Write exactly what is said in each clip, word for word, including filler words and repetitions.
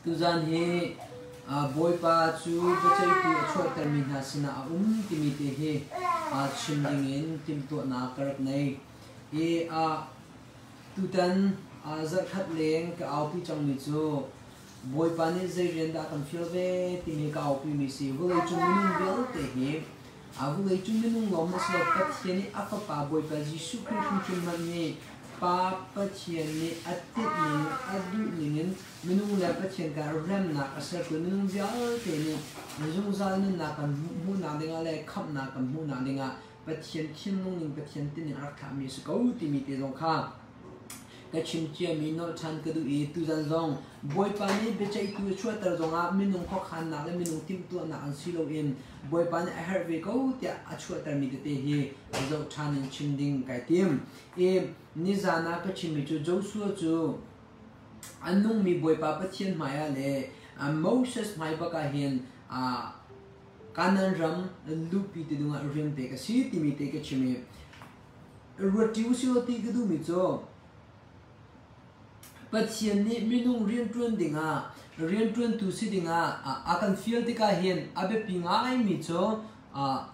tuzan he boy pa chu bachai tu chho termina sina um timite he a chimding in tim to na karak nei e a tutan a zar khat leng ka au pi chang mi chu boy pa ni zai ren da kan feel ve timi ka au pi mi si vulai chu min bel te he a vulai chu min ngom na slot pat hiani afa pa boy pa jisu christ chun man ni pa pathian ni atit ni adu ningen minung la pathian ka ram na asar ko minung vial te ni jung zal ni na kan mu na dinga le khap na kan mu na dinga pathian khim nung ning pathian tin ar kha mi su ko ti mi te jong kha ka chim chia mi no chan ka du e tu zan zong boy pa ni be chai tu chua tar zong a minung kho khan na le minung tim tu na an si lo in boy pa ni a her ve ko tia a chua tar mi te hi zo chan in chim ding kai tim e nizana ka chimi chu joshua chu anung mi boy pa pathian maya le moses mai ba ka hin a kanan ram lupi te dunga rim te ka si ti mi te ka chimi rotiu si ti ka du mi cho pathian ni minung rian tun dinga rian tun tu si dinga a kan feel ti ka hin abe pingai mi cho a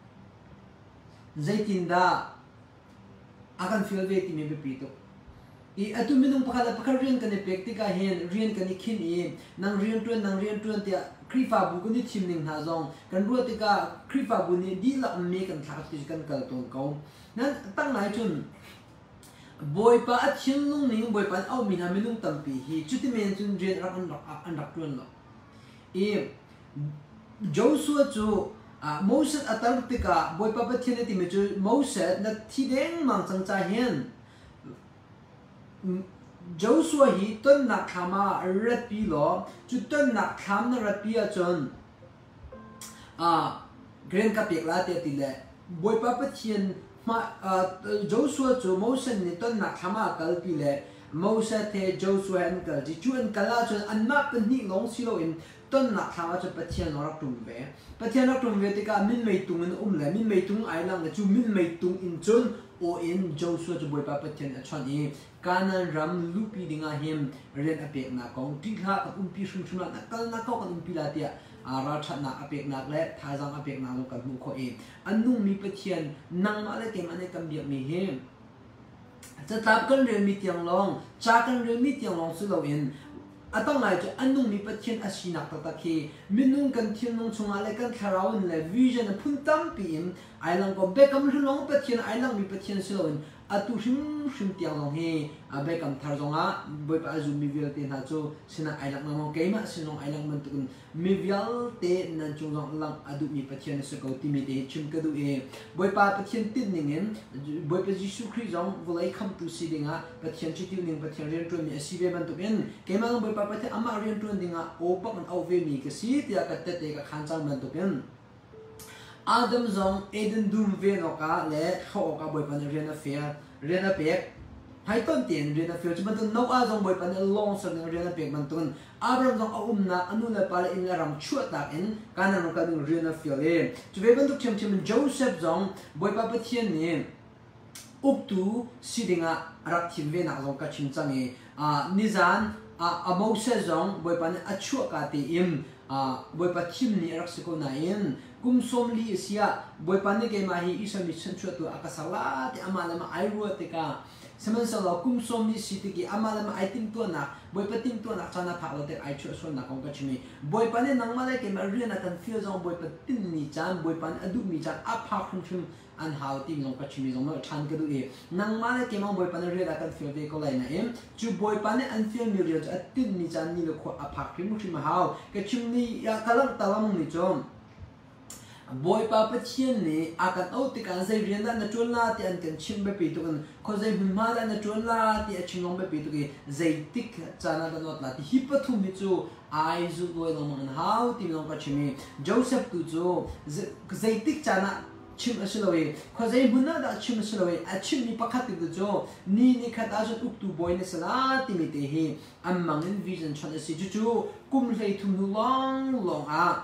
zaitinda akan feel ve ti me be pito i atu minung pakala pakal rian kan epekti ka hen rian kan khin i nang rian tun nang rian tun tia krifa bu kun thim ning ha zong kan ru ti ka krifa bu ni di la me kan thak ti kan kal tong ko nan tang nai chun boy pa at hin lung ning boy pa au min ha minung tampi hi chuti men chun rian rak an rak an rak tun lo i joshua chu a Moses atartika boy pa pathian ti me chu Moses na thideng mang chang cha hian Joshua hi ton na khama rat pi lo chu ton na kham na rat pi a chon a grand ka pek la te ti le boy pa pathian ma Joshua chu Moses ni ton na khama kal pi le Moses the Joshua an kal ji chu an kala chon an ma kan ni long si lo in ton na khama chu pathian no rak tum ve pathian rak tum ve te ka min mei tung in um le min mei tung ai lang chu min mei tung in chun o in Joshua chu boy pa pathian a chon i kanan ram lupi dinga him ren apek na kong tikha ka um pi shum shum na kal na ko kan um pi la tia a ra that na apek na le tha jang apek na lo kan mu kho e anung mi pathian nang ma le ke mane kam biak mi he cha tap kan re mi tiang long cha kan re mi tiang long su lo in atang lai chu anung mi pathian asinak ta ta khi minung kan thim nong chunga le kan tharaun le vision phun tam pi im ai lang ko bekam hlong pathian ai lang mi pathian silon atu hrim hrim tiang long he a bekam thar zonga boy pa zu mi vial te na chu sina ai lang ngong ke ma sinong ai lang man tukun mi vial te nan chung zong lang adu mi pathian se ko ti mi te chim ka du e boy pa pathian tin ningen boy pa jisu khri zong volai kham tu si dinga pathian chi ti ning pathian ren tu mi si be ban tu ben ke ma boy pa pathian ama ren tu dinga o pak an au ve mi ke si tia ka te te ka khan chang ban tu ben Adam zong Eden dum ve no ka le kho ka boy pan rena fair rena pek hai ton tien rena fair chu ban no a zong boy pan long sa ng rena pek man tun Abraham zong a um na anu la pala in la ram chu ta in kana no ka ding rena fair le chu ve ban tu chem chem Joseph zong boy pa pathian ni up tu sidinga rak thim ve na zong ka chim chang e a nizan a Moses zong boy pan a chu ka ti im a boy pa thim ni rak se ko na in kum som li sia boy pan ke ma hi isa mi chen chu tu akasala ti amala ma ai ru te ka semen sa la kum som li si ti ki amala ma ai tim tu na boy pa tim tu na chana pha lo te ai chu so na kong ka chimi boy pan nang ma le ke ma ri na kan feel zong boy pa tin ni chan boy pan adu mi chan a pha khum chum an how ti long ka chimi zong ma chan ka du e nang ma le ke ma boy pan ri na kan feel ve ko lai na em chu boy pan an feel mi ri a tin ni chan ni lo kho a pha khim chim how ke chim ni ya kalang talam ni chom boy pa pathian ni akan au ti kan zai rian na chul la ti an kan chim be pi tu kan kho zai bun ma la na chul la ti a chingong be pi tu ki zai tik chana da not la ti hi pa thu mi chu ai zu boy lo man how ti long pa chimi Joseph tu chu zai tik chana chim asilawi kho zai bun na da chim asilawi a chim ni pakhat ti chu ni ni khat a uk tu boy ne sala ti mi te hi amang in vision chana si chu chu kum lei thu nu long long a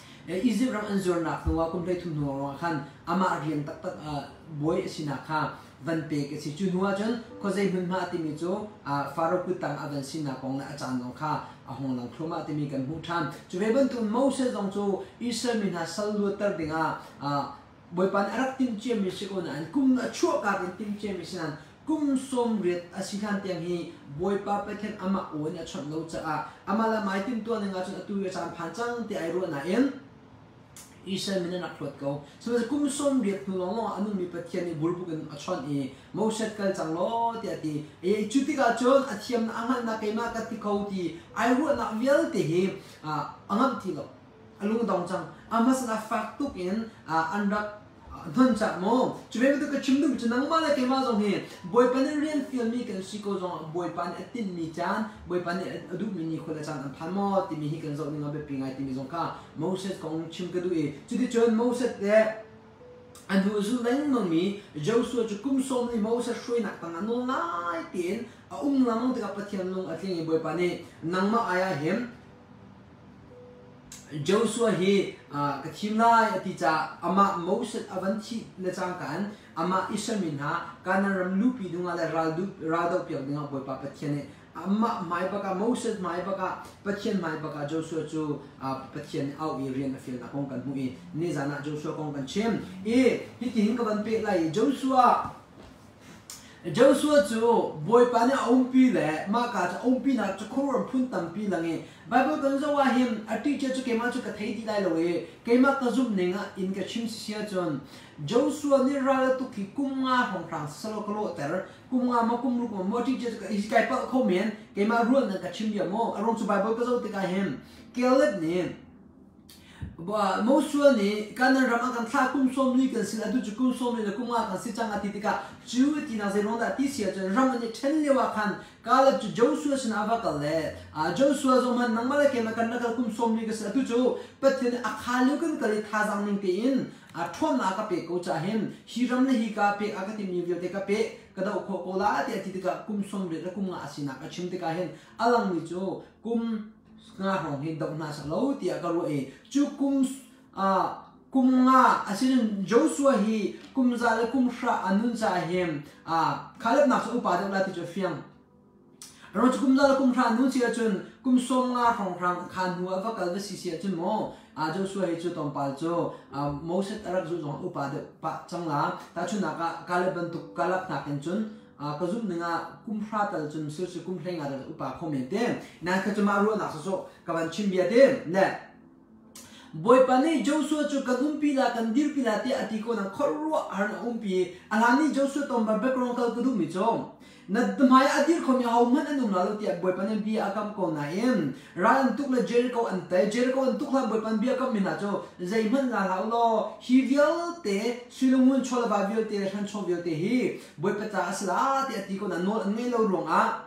Egypt ram anzor nak nuwa kumplay tu nuwa kan ama rian tak tak boy sina kha van pe ke si chu nuwa chon ko zai hun ma ti mi chu a faro ku tang avan sin na kong na achan dong kha a hong lang thloma ti mi kan mu than chu ve ban tu Moses dong chu Israel min ha sal lu tar dinga a boipan arak tim che mi se ko na an kum na chu ka tim che mi san kum som ret asihan tiang hi boipa pathen ama o na chon lo cha a amala mai tim to na nga chu tu ya chan phan chang ti ai ro na en Israel min na klot ko so kum som ret nu lo anu mi pathian ni bulbu kan achon e Moses kal chang lo ti ati e chuti ka chon athiam na angan na kaima ka ti ko ti ai ro na vial te hi a angam ti lo alung dong chang amas na faktuk in andak thon cha mo chube tu ka chimdum chnang ma la ke ma jong he boy pan rian film mi kan si ko jong boy pan atin mi chan boy pan adu mi ni khola chan an phan mo ti mi hi kan zo ni ngabe pingai ti mi jong ka Moses kong chim ka du e chudi chon Moses de an hu zu leng no mi Joshua chu kum som ni Moses shroi nak tang an ngai tin a um lamang te ka pathian long atling boy pan ni nang ma aya hem Joshua he ka thimla ati cha ama Moses avanthi le chang kan ama Israel ha kana ram lupi dunga la radu rado pyak dunga boy pa pathian ama mai ba ka Moses mai ba ka pathian mai ba ka Joshua chu pathian au i rian afil na kong kan mu e ni jana Joshua kong kan chem e hi ti hin ka ban pe lai Joshua Joshua chu boy pa ni ompi le ma ka cha ompi na chu khor phun tam pi lange Bible kan zo wa him a teacher chu kema chu ka thei ti lai lo e kema ka zum nenga in ka chim sia chon Joshua ni ra tu ki kumnga hong rang salo klo ter kumnga ma kum ru ko mo teacher ka is kai pa kho men kema ru na ka chim ya mo arong chu Bible ka zo te ka him Caleb ni ba Mosua ni kana ram kan tha kum som ni kan sil adu chu kum som ni la kumnga kan si chang ati tika chu ti na ze ron da ti sia chen ram ni chen le wa khan Caleb chu Joshua sin ava ka le a Joshua zo man nang mala ke ma kan na kum som ni ka sil adu chu pathen a khalu kan kali tha jang ning te in a thon na ka pe ko cha hem hi ram ne hi ka pe a ka ti mi te ka pe ka da kho ko la ti ati tika kum som re kum nga asina ka chim te ka hen alang ni chu kum nga hong hin dok na sa lo ti ka ro e chu kum a kum nga asin Joshua hi kum za le kum sha anun cha hem a Caleb na so pa da la ti chu fiang ro chu kum za le kum sha anun chi chun kum som nga hong rang khan hu ava kal ve si si chun mo a Joshua hi chu tom pal chu a Moses arak zu jong upa de pa chang la ta chu na ka Caleb ban tu kalap na ken chun a kazum ninga kumphra tal chun sir si kumphlenga da upa khomente na ka chuma ro na so ka ban chimbia de ne boy pani Joshua chu kadum pila kan dir pila te ati ko na khorro har na umpi alani Joshua tom ba background kal kudu mi chom na dmai adir khom ya hauman anum la ti boy pani bi akam ko na em ran tuk la Jericho an te Jericho an tuk la boy pan bi akam mina cho zaiman la la lo hivial te silumun chola ba viol te ran cho viol te hi boy pata asla ti ati ko na no ngai lo rong a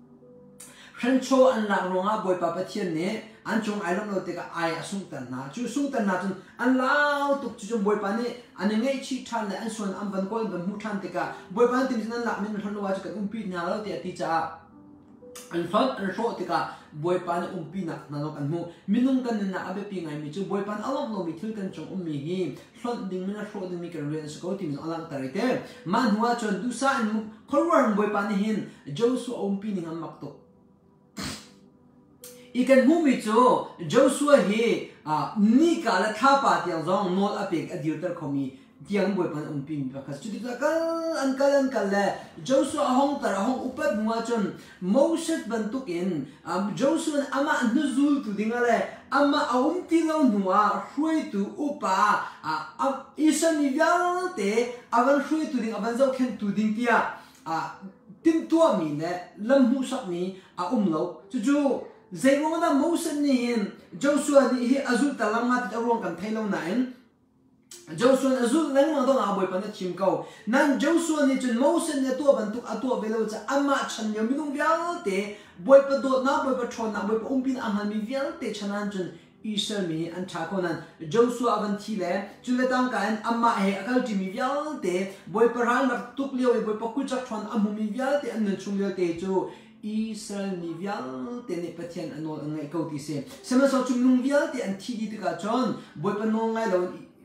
ran cho an la rong a boy pa pathian ne an chung ai long lo te ka ai asung tan na chu sung tan na chun an lao tuk chu boy pa ni an ngai chi than le an son an ban kol ban mu than te ka boy pa tin nan la min thon lo wa chu ka umpi na lo te ati cha an fat an ro te ka boy pa ni umpi na na lo kan mu minung kan na abe pi ngai mi chu boy pan along lo mi thil kan chung um mi hi thon ding mina ro ding mi kan ren so ko ti min alang tari te man huwa chon du sa an khorwar boy pa ni hin Joshua umpi ni ngam mak to ikan mumi chu Joshua hi ni ka la tha pa tiang zong nol apek adir tar khomi tiang boy pan umpi mi pakas chu ta kal an kal an kal le Joshua hong tar hong upat muwa chon Moses bantukin Joshua ama nuzul tu dingale ama aumti lo nuwa hrui tu upa isan ni vyal te avan hrui tu ding avan zo khen tu ding tia tim tua mi ne lam hu sak mi a umlo chu chu Zayrong na Moses ni hin Joshua ni hi azul talang mat arong kan thailo na in Joshua azul nang ma dong aboy pan chim ko nan Joshua ni chun Moses ni to ban tuk ato velo cha ama chan yo minung vyal te boy pa do na boy pa thon na boy pa umpin aman mi vyal te chanan chun Israel mi an thako nan Joshua avan thi le chule tang kan amma he akal ti mi vyal te boy pa ral mak tuk leo boy pa kuchak thon amu mi vyal te an chung leo te chu Israel ni vyal te ne pathian anol ngai ko ti se sema so chung nung vyal te an thi di ka chon boy pa no ngai lo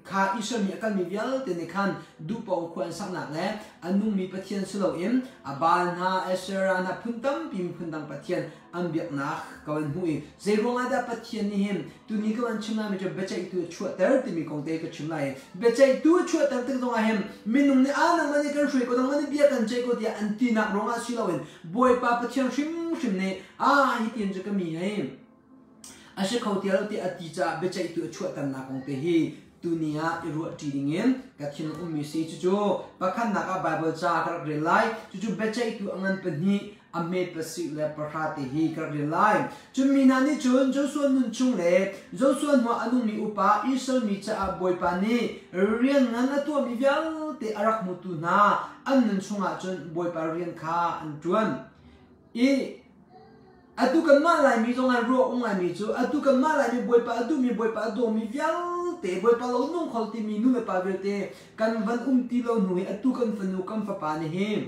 kha Israel mi akan mi vial te ni khan du pong khuan sak nak le anung mi pathian silo im abal na Asherah na phuntam pim phundang pathian ambiak na kawan hui zeirong ada pathian ni him tu ni kawan chimna mi bechai tu chuat ter ti mi kong te ka chimna e bechai tu chuat ter te dong a hem minung ni ana mani kan shui ko dong mani bia kan chei ko dia anti nak ronga silawin boy pa pathian shim shim ne a hi tin je ka mi he ashe khautia ti atija bechai tu chuat tan na kong te hi dunia iru tidingin kathin ummi se chu pakhan naka bible cha kar relai chu bechai tu angan pani ame pasi le prahati hi kar relai chu minani chun joshua nun chung le joshua no anu mi upa isol mi cha boy pani rian ngana tu mi vyal te arak mutu na an chunga chun boy pa rian kha an tuan i atu kan ma lai mi zonga ro ong lai mi chu atu kan ma lai mi boy pa atu mi boy pa do mi vyal te boy pa lo nong khol ti mi nu me pa ver te kan van um ti lo nu atu kan fanu kam fa pa ne he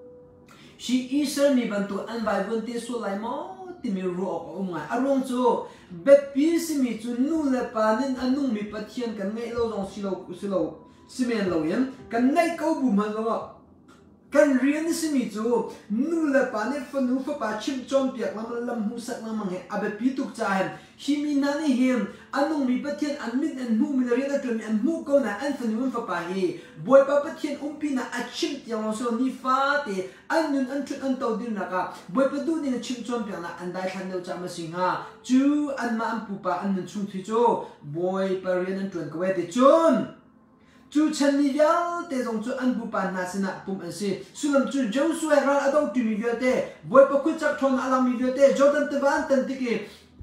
shi isar mi ban tu an vai bun te so lai mo ti mi ro ko ong ai arong chu bet pi si mi chu nu le pa nen anu mi pathian kan ngai lo jong si lo si lo si men lo yam kan nai ko bu man lo kan rian si mi chu nu le pa ne fanu fa pa chim chom piak lam lam hu sak lam nge abe pi tuk cha hem himi na ni him anung mi pathian an mit an mu mi rian a tlem an mu ko na an fanu fa pa hi boy pa pathian um pi na a chim tiang so ni fa te an nun an thut an to din na ka boy pa du ni na chim chom piak na an dai than no cha ma sing ha chu an ma an pu pa an nun chung thi chu boy pa rian an tron ko we te chun chu chan mi vial te zong chu an bu pan na sina pum an si sulam chu joshua ra adong tu mi vial te boy pa khu chak thon alam mi vial te jordan te van tan tiki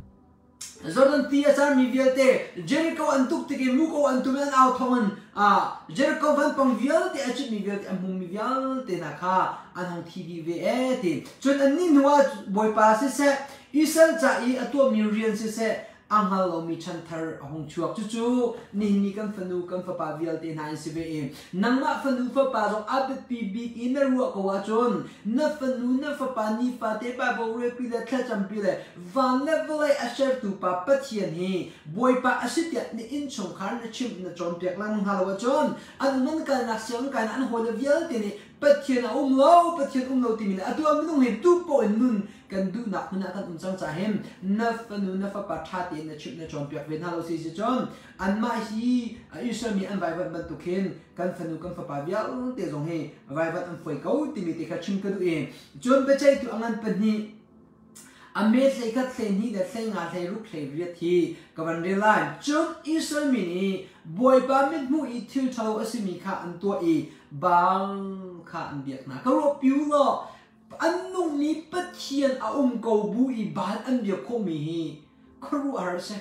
jordan ti achar mi vial te jericho an tuk tiki muko an tu men out thon a jericho van pang vial te achit mi vial te an mum mi vial te na kha an hong thi di ve e te chun an ni nuwa boy pa si se isal cha i atu mi rian si se anghal lo mi chan thar hong chuak chu chu ni ni kan fanu kan fa pa vial te nine sibe e nangma fanu fa pa jong abet pi bi in ru ko wa chon na fanu na fa pa ni fa te pa bo re pi le thla cham pi le van level ai asher tu pa pathian hi boy pa asitia ni in chong khar na chim na chon pek lang hal wa chon an man ka na siang kan an ho le vial te ni pathian um lo pathian um lo ti min atu am nung he tu po nun kan du nak na kan um chang cha hem na fanu na fa pa tha te na chip na chon pek ven halo si si chon an ma hi isha mi an vai van ban tu khen kan fanu kan fa pa vial te zong he vai van an foi ko ti mi te kha chim ka du e chon be chai tu angan pan ni ame tlei khat tlei ni da tlei nga tlei ru tlei ria thi kawan re lan chon isha mi ni boy pa mit mu i thil thalo asimi kha an to e bang kha an biak na ka ro piu lo an nung ni pathian a um ko bu i ban an biak ko mi hi kharu ar se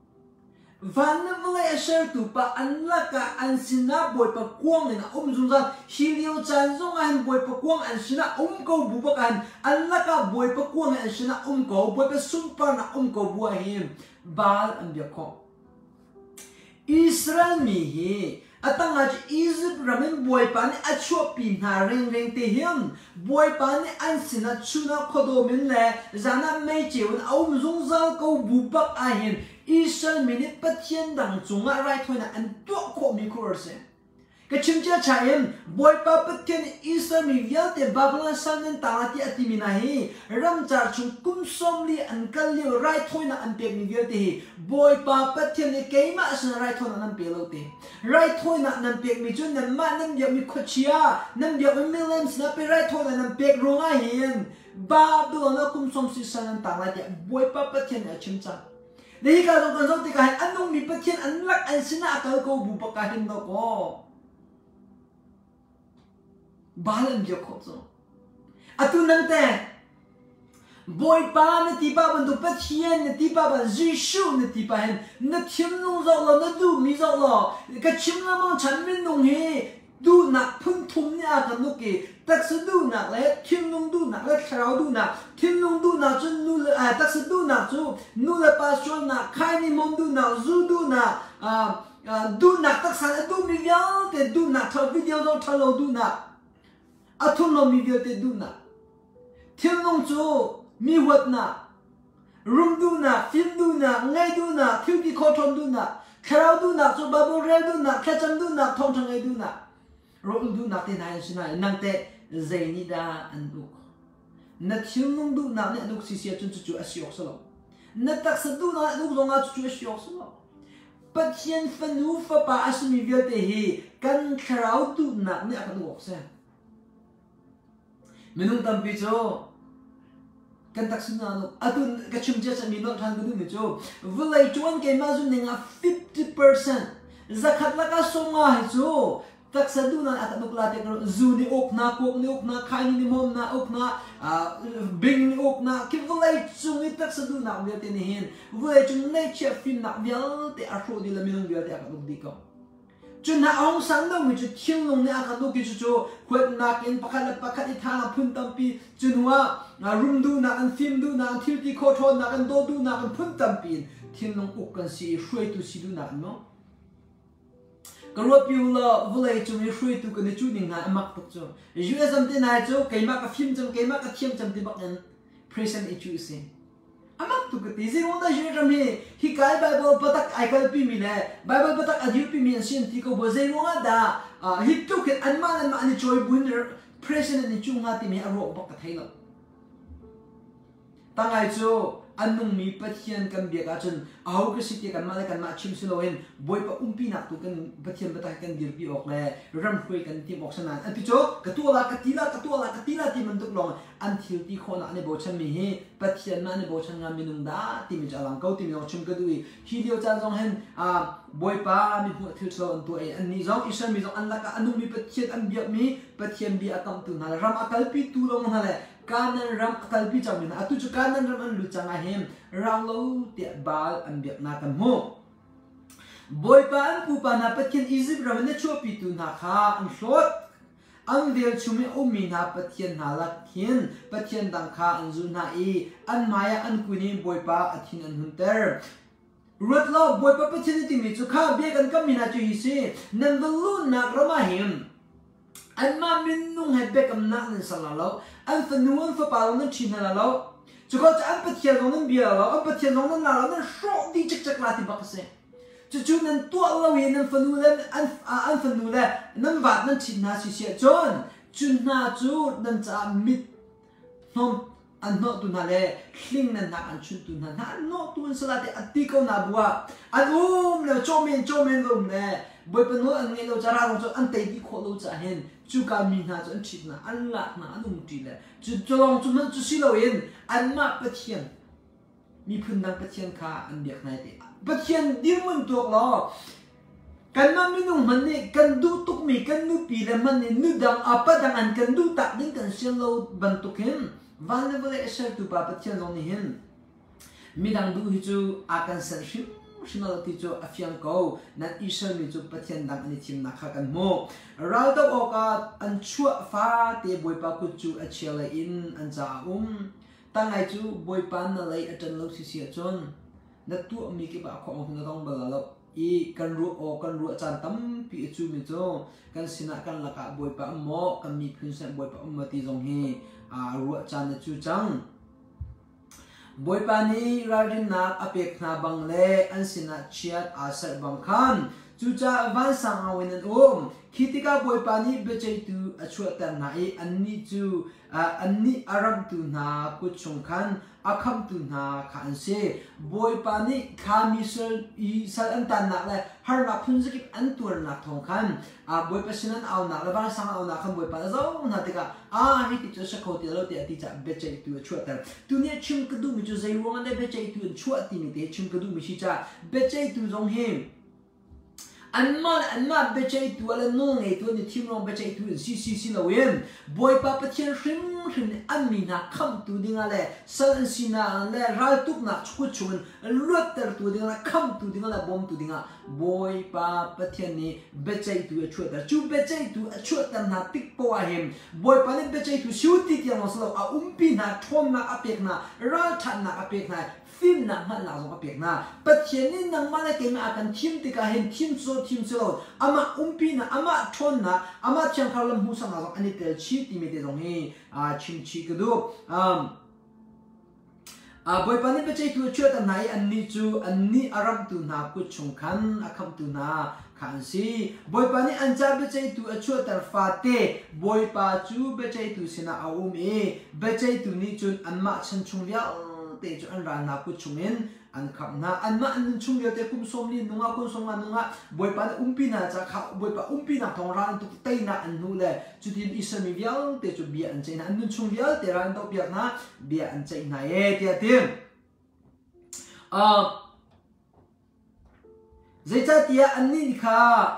van na vle asher tu pa an la ka an sina boy pa kwang na um zum za hilio chan zong an boy pa kwang an sina um ko bu ba kan an la ka boy pa kwang an sina um ko boy pa sum pa na um ko bu him bal an biak ko Israel mi hi atang aj Egypt ramen boy pa ni achua pi na reng reng te him boy pa ni an sina chuna khodo min le zana mei cheun aum zung zal ko bu bak a him Israel mi ni pathian dang chunga right hoina an to ko mi khur se ka chimcha chaim boy pa pathian Israel mi vial te babla sanen ta ti ati mi na hi ram char chung kum som li an kal li right hoina an pek mi vial te hi boy pa pathian ni keima san right hoina nan pe lo te right hoina nan pek mi chun nan ma nan ya mi khochia nan ya mi millions na pe right hoina nan pek ronga hin babla na kum som si sanen ta la ti boy pa pathian a chimcha nei ka dong kan zong ti ka anong mi pathian an lak an sina akal ko bu pa ka hin do ko balan jo ko so atu nang te boy pa na ti pa ban do pathian na ti pa ban jishu na ti pa hen na thim nong zo lo na du mi zo lo ka chim na mong chan min nong he du na phun thum ni a ka nu ki tak su du na le thim nong du na le thrau du na thim nong du na chun nu le a tak su du na chu nu le pa shon na khai ni mong du na zu du na a du na tak sa du mi vyal te du na tho video zo thalo du na athum no mi vyal te du na thim nong chu mi wat na rum du na film du na ngai du na thiu ki kho thon du na คราวดูนักจูบาบูเรลดูนักแค่จำดูนักทองจังไงดูนักรถดูนักเต็นายสินายนังเตเจนิดาอันดุกนัดชิลนุ่งดูนักเนี่ยดุกสิเสียจนจู่ๆอสิยกสลบนัดตักสดูนักดุกลงอาจู่ๆอสิยกสลบปัจเจียนฟันูฟะป้าอสมีเวลเตฮีกันคราวดูนักเนี่ยกันดุกเสียไม่นุ่งตั้มปีโจกันตักสินานุอะตุนกระชุมเจสมีโนทันกันดูมิโจเวลาจวนเกมาจุนเนี่ยfifty percent zakat la ka songa hi chu tak sadu na at nuk la te zu ni ok na kok ni ok na khai ni mom na ok na bing ni ok na ki volai chung ni tak sadu na vel te ni hin volai chung nei che fin na vel te a ro di la minung vel te a nuk di ko chun na ong sang no mi chu thing long ni a ka nuk ki chu chu khwet na kin pakhat la pakhat i thana phun tam pi chun wa room du na an film du na thil ti kho thon na kan do du na kan phun tam pi thing long ok kan si shroi tu si du na noก็รู้พิวละวุ่นเลยจุ่มยังช่วยตัวกันในจุดหนึ่งหายมักตุกจ้ะยูเอสจำที่ไหนจ้ะเกี่ยมกับฟิล์มจำเกี่ยมกับเทียมจำที่บักนั้น present อีจูเสียอามักตุกตีสิวันนั้นยูเอสจำที่ฮิกายไบเบิลปตักไอคัลพิมิเลยไบเบิลปตักอดีตพิมิอันเสียนที่เขาบอกสิวันนั้นอ่าฮิตตุกอันมาอันมาอันนี้ช่วยบุญ present ในจุดหาที่มีอารมณ์บักกะไทยละตั้งไงจ้ะอันนุ่มมีปัจจัยกันเบียกันจนเอากระสิทธิ์กันมาเลยกันมาชิมสิโลเห็นบ่อยปะอุ้มปีนักตุกันปัจจัยปัจจัยกันเดียร์ปีออกเลยรำคุยกันที่บอกสนานอันที่โจ๊กกระตัวละกระตีละกระตัวละกระตีละที่มันตุกลงอันที่ที่คนอันในโบชันมีให้ปัจจัยนั้นในโบชันงานมีนุ่งดาที่มีจะลังเก้าที่มีเราชิมกันด้วยที่เดียวจะจงเห็นอ่าบ่อยปะมีหัวที่โซนตัวเองอันนี้จงอิสระมีจงอันละก็อันนุ่มมีปัจจัยอันเบียมีปัจจัยเบียตั้มตุนอะไรรำอักลปีตัวลงนั่นแหละการนั้นรำอักลปีจังมินะตุจุการนั้นรำอันลุจังอาเห็นเราเล่าเตะบาลอันเบียนากันโมบอยปานผู้ปานาปัจจัยอียิปต์เราเนี่ยชั่วปีตุนหาคาอันสดอันเดียวชุมิอุมินาปัจจัยนาลักเขียนปัจจัยดังคาอันจุนหาอีอันมายาอันกุนีบอยปาอัทินอันหุ่นเตอร์รถเราบอยปาปัจจัยที่มีจุข้าเบียกันก็มีนาจุฮิซีนั่นวันลุ่นนักเรามาเห็นอันมามินนุ่งให้เบกำนักนั่นสั่งเราอันฝันนวลฝันปาเรานั่นชินเราจุก็จะอันปัจจัยเรานั่นเบียเราอันปัจจัยเรานั่นเรานั่นโชคดีจักจักลาที่บักเซ่จุจุนั่นตัวเราเห็นนั่นฝันนวลอันอันฝันนวลนั่นบาดนั่นชินนาสิเสียจนจุนนาจูนั่นจะมิดน้องอันนอตุนาเล่ลิงนั่นนักอันชุนตุนานันนอตุนสลัดอันตีเขาหน้าบัวอันอุ้มแล้วโจมินโจมินลมเล่บ่อยเป็นว่าอันนี้เราจะรักเราจะอันเตยที่โคเราจะเห็นจุกามีนาจะอันชิดนะอันลักนะอันนุ่มจีเลยจุจะลองจุมันจุสิเราเห็นอันมาปัจจัยมีพื้นดังปัจจัยข้าอันเดียกไหนเตะปัจจัยดิ้นมันตัวเรากันมาไม่นุ่มมันเนี่ยกันดูตุกมีกันดูปีแล้วมันเนี่ยนูดังอาปะดังอันกันดูตักดิ้งกันเสียเราบรรทุกเห็นวันนี้วันนี้เสียตัวปัจจัยเราเนี่ยเห็นมีดังดูที่จูอาการเสียชิมชิมเราที่จูอฟิอังกูนั่นอิสราเอลจูปัจจัยดังอันนี้ทีมนักขันโมเราต้องออกอันชั่วฟ้าเตะบอยปากุจูอัจฉริอินอันจ่าอุ้มตั้งไงจูบอยปานนั่นเลยอาจารย์เราเสียจนนั่นตัวมีกี่บาของเราต้องเบลล์อีกันรู้ออกกันรู้อาจารย์ตั้มปีจูมิโจกันสินะกันละกะบอยปาหมอกันมีพื้นเส้นบอยปาอุมาตีจงเฮอารู้อาจารย์จูจังบอยปานีราดินนักอเปกนาบังเลอันสินะเชียดอาศัยบังคันจูจ้าวันสังเอาเงินอมคิดกับบ่อยปานี้เบจตูอช่วยแต่ไหนอันนี้จูอันนี้อารมณ์ตูนากุชงคันอาคำตูนาขันเสบ่อยปานี้ขามิสลอีสลอันตันนักเลยฮาร์นักพุ่งสกิปอันตัวนักทองคันอ่าบ่อยปาสินันเอานักแล้ววันสังเอานักคันบ่อยปาเจ้าหน้าที่ก็อ่าให้ติดจะสักคนที่เราเดี๋ยวติดจะเบจตูช่วยแต่ตัวนี้ชิมกระดูมิจูใจร้อนได้เบจตูช่วยที่มีแต่ชิมกระดูมิชิจ้าเบจตูจงเฮมอันมาอันมาเบจตัวละน้องไอตัวนี้ทีมน้องเบจตัวซีซีซีเราเองบ่อยปะปะเทียนชิมชิมอันมีนักคำตัวดิ่งอะไรสันสินาอะไรรัลตุกนักชุกชวนลวดเตอร์ตัวดิ่งอะไรคำตัวดิ่งอะไรบอมตัวดิ่งอ่ะบ่อยปะปะเทียนนี่เบจตัวช่วยแต่จูเบจตัวช่วยแต่นักติ๊กปัวเห็นบ่อยปะนี่เบจตัวชิวติดอย่างเราสลบอ่ะอุ้มปีนักทอมนักอเปกนักรัลทันนักอเปกนักฟิล์มนักมันหลังจากเปียกนะปัจเจนี่นังมาเลยเก่งอาการทีมติกาเห็นทีมโซทีมโซอามาอุ้มปีนะอามาทนนะอามาเชียงคาลมหูสังหารอันนี้เตลชีติมีเตลงเฮอาชิมชีกดูอ่าอ่าบอยปานี่เป็นใจตัวช่วยตั้งไหนอันนี้จูอันนี้อารัมตุนากุชงคันอาคำตุนาขันซีบอยปานี่อันจ้าเป็นใจตัวช่วยตั้งฟาเต้บอยปาจูเป็นใจตัวสินะอาอุมเอเป็นใจตัวนี้จูอันมาฉันชงเดียวเตจูอันรานากุชงเงินอันขับนาอันมาอันชงเดียวเตคุมสมนี่นุ่งอาคุมสมงานนุ่งอาบอยปาอุ้มปีน่าจะเขาบอยปาอุ้มปีน่าทองร้านตุกเตยน่าอันนู้นเลยจุดที่อิสมีเดียวเตจูเบียอันใจน่าอันนู้นชงเดียวเตร้านตุกเบียน่าเบียอันใจน่าเอเตียเตียมอ่าเจ้าเตียอันนี้ค่ะ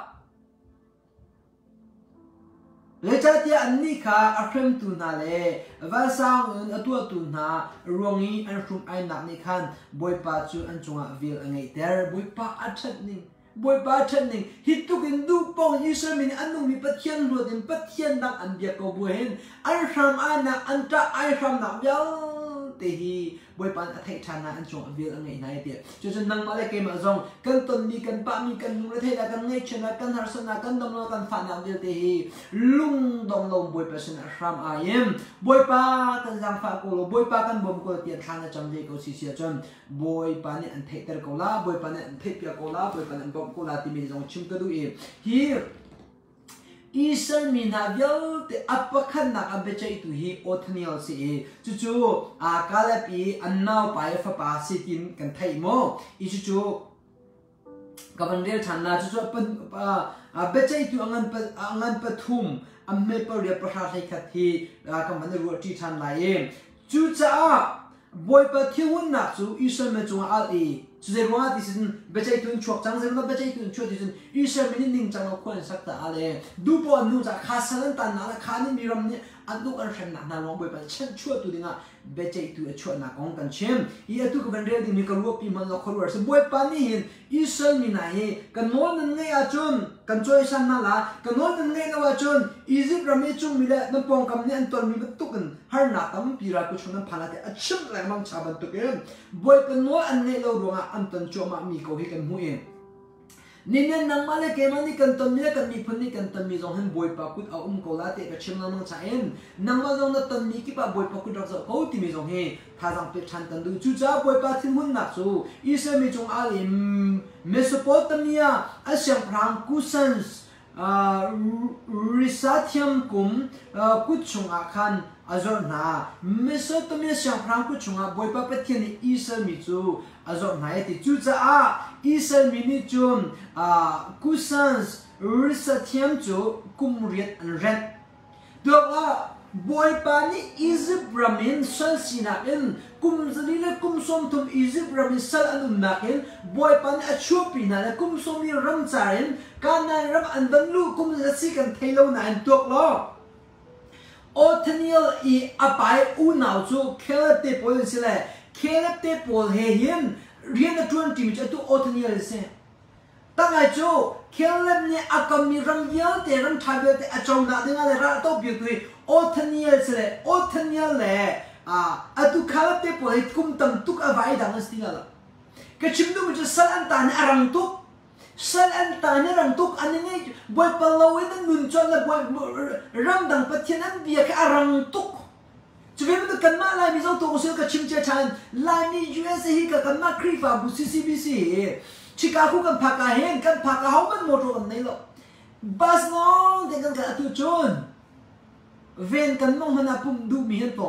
เลยจ้าเตียอันนี้ค่ะอัครมตุนาเล่ว่าสร้างเงินตัวตุนารวงนี้อันรุ่มไอ้หนักนี่คันบอยปาจูอันจงอาวิลอันไงเดอร์บอยปาอัดชัดนิ่งบอยปาชัดนิ่งฮิตตุกินดูปองยิสมินอันนุ่มมีปัจเจียนรัวดินปัจเจียนดังอันเบียกบัวเห็นอันรำไอ้หนักอันจ้าไอ้รำหนักยังเตฮีบอยปานอัฐิฐานะอันจงอาวิลอันไงนายเดียจนนั่งมาเลยเกมazองกันตนมีกันป้ามีกันนุ่งเทละกันเงยชนะกันหาสนะกันดำลกันฝันอันเดียวเตฮีลุงดงลงบอยปาชนะรำอายิมบอยปากันจังฟ้าโกโลบอยปากันบ่มโกเตียนทางจังเจโกซิเซียจนบอยปานี่อันเทเตอร์โกลาบอยปานี่อันเทเปียโกลาบอยปานี่บ่มโกลาที่มีจงชิมกันดูเองฮีอีสันมีนาเดียวแต่อัปขันนักอันเป็นใจตัวฮีโอทนิอลสิจู่ๆอากาเลปีอันน่าไปฟ้าป่าสิกินกันไทยโมอีจู่ๆกับอันเรียลทันนะจู่ๆเป็นอ่าเป็นใจตัวอันเป็นอันเป็นทุ่มอันไม่เปรียบประชาชนขัดที่กับมันรู้ที่ทันไรจู่ๆบอยปะที่วันนักจู่อีสันไม่จงอาลีสุดท้ายว่าที่สิ่งเบจายตุนชกจังเซนว่าเบจายตุนชกที่สิ่งอีเชอร์มินินิ่งจังเราควรสักแต่อะไรดูบอลนู่นจากขาสันตันนั่นขานี่มีรำเนี่ยอันลูกอันเชนนักนั่งลงไปเป็นเช่นช่วยตัวดิ่งอ่ะเบจายตุนช่วยนักของกันเช่นอีอันทุกวันเรียนดิ่งมีการรู้ปีมันเราคนรู้สึกบอยปานี่เห็นอีเชอร์มินายกันโน่นนั่นไงอาจุนกันช่วยฉันนั่นละกันโน่นนั่นไงนะว่าจุนอียิปต์รำเนี่ยจุนมีแหละนั่นปองคำเนี่ยอันตัวมีเป็นตุกันฮาร์นักตั้มปีรักกุชนันพานาเตอชิมแรงมั่งชาบันตุกันบอยกันโน่นอันเนี่ยเรารู้อ่ะอันตันชัวมามีเขาให้กันหูเองนี่เนี่ยนังมาเลยเกมันนี่กันตันมีแล้วกันมีพันนี่กันตันมีจงเห็นบอยปากุดเอาอุ้มโกลาเตะกับชิมน้ำมันใช้เองนังมาจงนั่นตันมีกี่ปะบอยปากุดรักษาเขาที่มีจงเฮถ้าจังเป็ดชันตันดูจู่จ้าบอยปาทิ้งหุ่นนักสู้อิสราเอลจงอาลีเมโสโปเตเมียอาเซียนพรางกุซันส์ริซาเทียมกุมกุชงอาคันอาจารย์นาเมโสโปเตเมียเซียนพรางกุชงอาบอยปาเป็ดเทียนอิสราเอลจูอาจารย์นาเอติจู่จ้าอิสราเอลนี่จูกุซันส์ริซาเทียมจูกุมเรียดอันเรนตัวว่าบอยปานี่อิจิปต์รามินสัลสินักเองกุมจะนี่เลยกุมสมทุมอิจิปต์รามินสัลอันนุนักเองบอยปานี่อชูปีนั่นเลยกุมสมมีรำจารินการนั้นรำอันดันลูกุมจะสิกันเทโลนันตัวล้อโอทนิลอีอภัยอุณาวจูเคลเตปอลสิเลยเคลเตปอลเฮียนเรียนตัวทีมจะตัวโอทนิลเสียตั้งไงจูเคลเนี่ยอากามีรำเยอะแต่รำทายเบแต่อาจารย์นักเดินอะไรรัตโตบิวตุยโอทนิลเสเลยโอทนิลเลยอ่าอัตุคาลเตปอลให้คุมตั้งตุกอภัยดังสติละก็ชิมดูมันจะสั่นอันตานอารังตุกสั่นอันตานอารังตุกอันนี้บอยปลาเวนันนุนจวนละบอยรำดังปัจเจนันเบียกอารังตุกจะเป็นมันกันมาลายมีเจ้าตัวเสือกับชิมเจชันลายมียูเอสฮีกับกันมาครีฟาบุซีซีบีซีชิคาโกกันพักกันเห็นกันพักกันเขามันหมดตัวกันนี่หรอบัสน้องเด็กกันกันตัวจนเวนกันน้องมันอาปุ่มดูมีเห็นปอง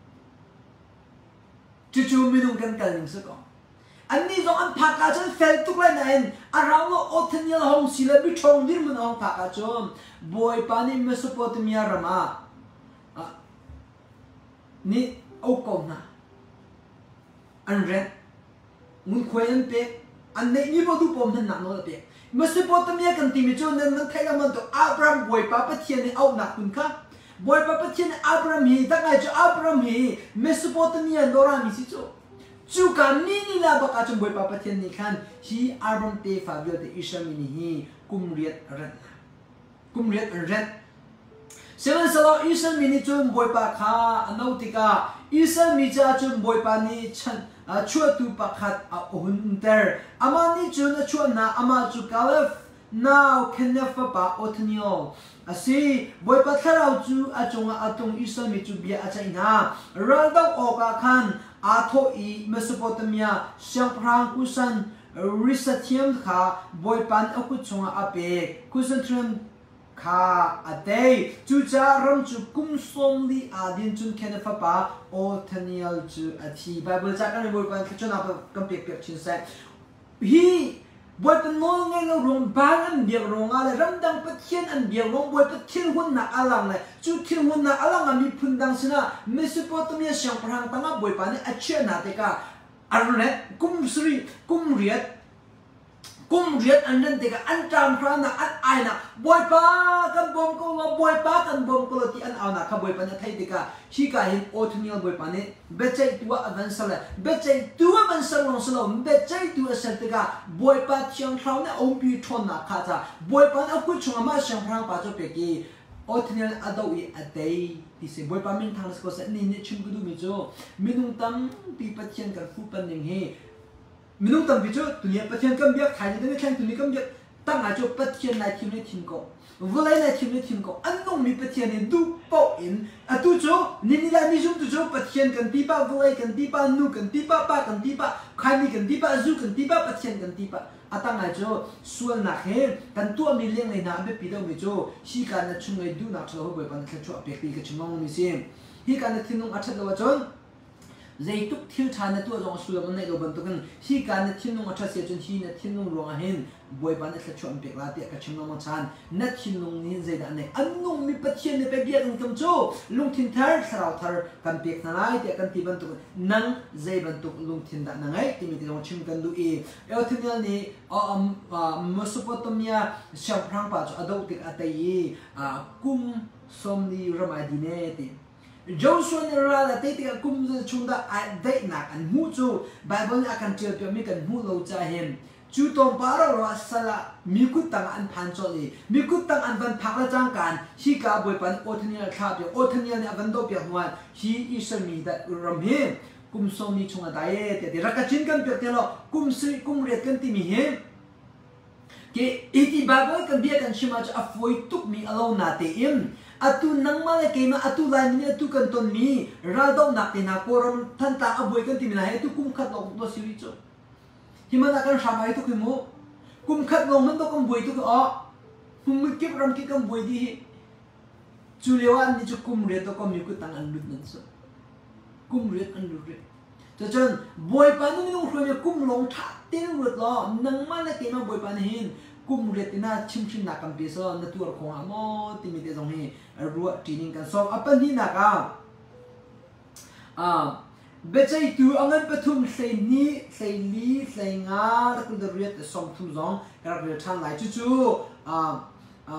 จู่ๆมีนุ่งกันกันหนึ่งสักก่อนอันนี้ตรงอันพักกันจนเฟลตุกเลยนั่นอาเราโลโอเทนีลห้องสิเลบิชงดิมันห้องพักกันจนบอยปานี่เมโสโปเตเมียรามานี่เอากองนะอันเร็ดมุนควยอันเป็ดอันนี้นี่พอดูผมนั่นหนักโน้ตเป็ดเมโสโปเตเมียกันที่มีจนนั้นมันไทยละมันตัวอับรามบอยปาปะเทียนนี่เอาหนักคุณค่ะบอยปาปะเทียนอับรามฮีตั้งไงจะอับรามฮีเมโสโปเตเมียโนรามิสิโจจูกันนี่นี่ละบักอาจจะบอยปาปะเทียนนี่คันฮีอับรามเตฟาบิโอเตอิชามินีฮีกุมเรียดเร็ดกุมเรียดเร็ดเซเว่นสลาอิสราเอลมินิจุนบอยปาคาอันนู้ติกาอิสราเอลมิจาจุนบอยปานี่ฉันช่วยตุปะขัดอาหุ่นเตอร์อามานี่จุนช่วยนะอามาจุกาเลฟน่าวเคนเนฟปะโอทนิโออาศัยบอยปาทาราจูอาจงอาตงอิสราเอลมิจูเบียอาจารย์นะเราต้องออกอาคันออาโทอีเมโสโปเตเมียเชียงพรางกุสันริสเทียมขาบอยปันอกุชงอาเปกุสันเทรมขาอเตยจูจารมจุกุมสมลีอาดินจุนแคนฟปาโอเทเนียลจูอธิไบเบิลจากกันในบอยปันขจนาปกัมเปียกเปียกชินเซฮีบอยเป็นน้องไงเรารวมบางอันเบียกรองอะไรรำดังประเทียนอันเบียกรองบอยประเทียนหุ่นหนักอลังเลยจุดเทียนหุ่นหนักอลังมีพุนดังสินะเมสโปเตเมียเชียงพรางตั้งบอยปันเนี่ยเชื่อหนาเตกาอารมณ์เนี่ยกุมสรีกุมเรียดกุมเรียดอันนั้นเด็กอันจามครานะอันไอนะบอยป้ากันบอมก็ว่าบอยป้ากันบอมก็ที่อันเอานะข้าบอยป้าเนี่ยไทยเด็กชีกาเห็นโอทเนียลบอยป้าเนี่ยเบใจตัวอวันสละเบใจตัวอวันสละลงสละเบใจตัวเสด็จบอยป้าเชียงคราวเนี่ยองค์พิทอนนะข้าจ้าบอยป้าเนี่ยคุยชงมาเชียงพรางป้าจะเปกี้โอทเนียลอดวีอเดย์ที่เสบอยป้ามินทางสกุลเสนี่เนี่ยชิมกุดูมิโจมินุงตั้มปีปัจเจียนกันฟูปันยังเฮมินุงตั้มพิจูตัวนี้ปัจเจียนกันเบียกขายจะได้แข่งตัวนี้กันเบียกตั้งอาจูปัจเจียนในทีมในทีมก็วันไหนในทีมในทีมก็อันน้องมีปัจเจียนเนี่ยดูเป่าอินอ่ะตัวโจนี่นี่แหละนี่จุดตัวโจปัจเจียนกันตีป้าวันไหนกันตีป้านูกันตีป้าป้ากันตีป้าใครมีกันตีป้าจูกันตีป้าปัจเจียนกันตีป้าอาตั้งอาจูส่วนนักเห็นกันตัวมีเลี้ยงในน้ำเป็นปีเดียวมิโจชีการนั้นช่วยดูนักเชื่อว่าแบบนั้นแค่ช่วยเปียกปีกชิมองมีเสียงที่การนั้นที่น้องอาชัดเราจนใจทุกที่ชาในตัวรองสุรมันในโลบันตุกันที่การนั้นที่น้องอาชัดเสียจนที่นั้นที่น้องรองเห็นบวยบันนั้นแค่ช่วยเปียกลาเตียกับชิมองมันชานนัดที่น้องนี้ใจด้านในอันน้องมีปัจเจียนในไปเบียดกันกำโจลุงทินเทอร์สาวเทอร์กันเปียกนั่นไงเตียกันที่บันตุกันนั่งใจบันตุลุงทินด้านนั่งไงที่มีที่น้องชิมกันดูอีเอลที่นี่นี่อ่าอ่าเมโสโปเตเมียเชียงพรางป่าจะอดติกอัตยีอ่ากุมสมนีรมาดีเนติโจส่วนเราละที่ที่กุมจะชุนดาได้หนักอันหูจูไบเบิลอาการเจอเปียมีกันหูเราจะเห็นจูตองปาร์เราสละมีกุตังอันพันโจลีมีกุตังอันวันพักละจังกันฮีกาบวยปันโอทเนียข้าเปียโอทเนียเนี่ยวันโตเปียหัวฮีอิสมีได้รำเห็นกุมสมนีชงได้แต่ที่รักจินกันเปียเตลกุมสิกุมเรียกกันที่มีเห็นque iti baboy kan dia kan shima cha afoi tuk mi alo na te im atu nang ma le ke ma atu lai mi atu kan ton mi ra do na te na koram than ta aboi kan ti mi na he tu kum khat lo do siri cho himana kan shamai tu kimo kum khat lo man do kan boi tu a hum mi kip ram ki kan boi di chu lewan ni chu kum re to ko mi ku tang an lut nan so kum re an lut re cho chân bồi pan nó nung rồi cung long thắt tiếng ruột lo nâng má lại cái nó bồi pan hin cung ruột thì na chim chim nạc cầm bì so na tuột khong à mo tìm cái dòng hi ruột chỉ nên cần so apan hi nạc à à bây giờ tu anh em bắt thum say ni say li say ngà đã cũng được ruột xong thum dòng cái ruột chan lại chú chú à à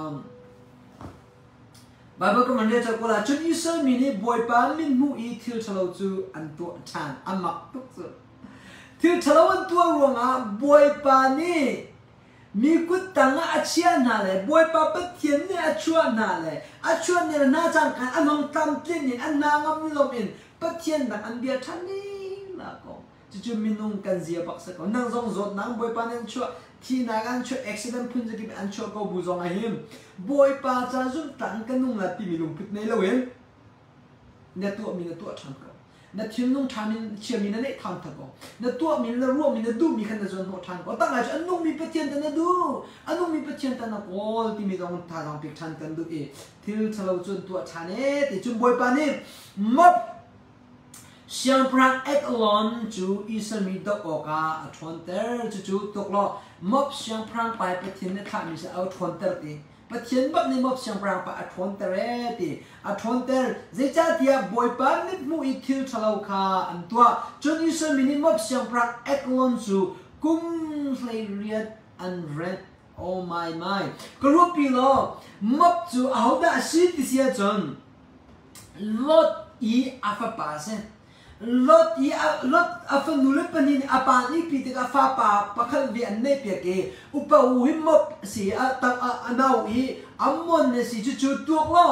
Bible ko mande cha kola chun isa mini boy pa min mu i thil chalo chu an tu chan amak tuk chu thil chalo an tu ronga boy pa ni mi kut tanga achia na le boy pa pa thien ni achua na le achua ni na chang kan anong tam tin ni an na ngam lom in pa thien dang an bia than ni la ko chu chu minung kan zia bak sa ko nang zong zot nang boy pa nen chuaที่นักอันช่วย accident พุ่งจะกินอันช่วยก็บุจงไอหิมบอยป้าจะจุดตั้งกันนุ่งละที่มีลุงพิษในละเว้นเนี่ยตัวมีเนี่ยตัวทำกันเนี่ยที่นุ่งทำมีเชื่อมีนั่นเองทำทั้งก็เนี่ยตัวมีเนี่ยร่วมมีเนี่ยดูมีขนาดจนหัวทำก็ตั้งแต่อันนุ่งมีประเทียนแต่เนี่ยดูอันนุ่งมีประเทียนแต่เนี่ยโอ้ที่มีต้องทำพิษทำกันดูเอที่เราจนตัวทำเนี่ยที่จุดบอยป้านี่มับเชียงพรางเอ็กลอนจูอิสมีดอกออกาทวนเตอร์จูจูตกล้อมอบเชียงพรางไปประเทศนี้ข้ามีจะเอาทวนเตอร์ตีประเทศบักนี้มอบเชียงพรางไปอัทวนเตอร์ตีอัทวนเตอร์เจ้าจ้าที่บอยปานนิดมูอีทิลชะลาวคาอันตัวจนอิสมีนี้มอบเชียงพรางเอ็กลอนจูกุมไลเรียดอันเรดโอ้ไม่ไม่กรุ๊ปปีโลมอบจูเอาได้สิทธิ์เสียจนลดอีอาฟาปาเซลดอีลดอาฟันนุลปนินอาปานีปีติกาฟ้าป่าปะคันเวียนเนเปียเกอุปอุหิมบสีอาตังอานาวีอัมมอนเนสีจุจุตัวล้อ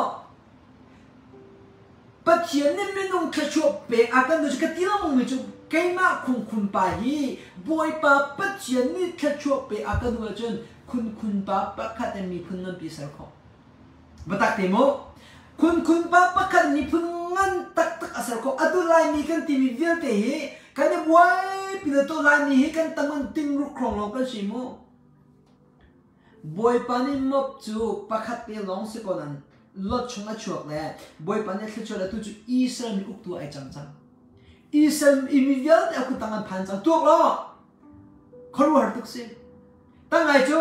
ปัจเจียนนี่ไม่นุ่งขชวบเปอากันดูจะกติละมึงไม่จุเกมาคุนคุนป่าฮีบอยป่าปัจเจียนนี่ขชวบเปอากันดูจนคุนคุนป่าปะคันมีพุนนันปีเสกบัตักเตโมคุนคุนป่าปะคันมีพุนง ngan tak tak asar ko adu lai mi kan ti mi vel te hi kan ya boy pina to lai mi hi kan taman ting ru krong lo kan simo boy pani mop chu pakhat pe long se ko nan lot chunga chuak le boy pani thlu chola tu chu isal mi uk tu ai chang chang isal mi mi vel te aku tangan phan chang tu lo khol war tuk se tangai chu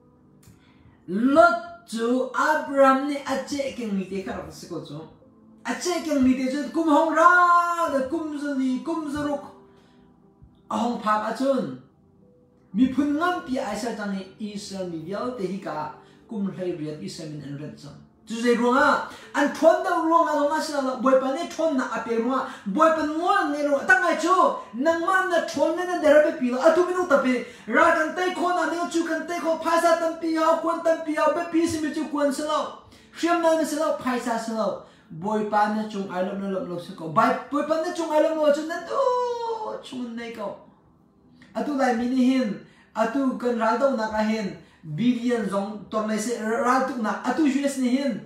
lot chu Abraham ni ache keng mi te kar se ko chu ache keng mi te chu kum hong ra de kum zali kum zaruk ahong phak a chun mi phun ngam pi aisa chang ni Israel mi vial te hi ka kum hlei riat Israel min an ren chang chu zai ronga an thon da ronga ronga sa la boy pa ne thon na ape ronga boy pa ngol ne ro tangai chu nang man na thon ne na dera pe pi la atu minu ta pe ra kan tai kho na ne chu kan tai kho phaisa tam pi ha kon tam pi ha be pi si mi chu kon sa lo shriam na ne sa lo phaisa sa lo boy pa ne chung ai lom lom lo sa ko bai boy pa ne chung ai lom lo chu na tu chung nei ko atu lai mini hin atu kan ral do na ka hin billion zong tor nei se ral tu na atu us ni hin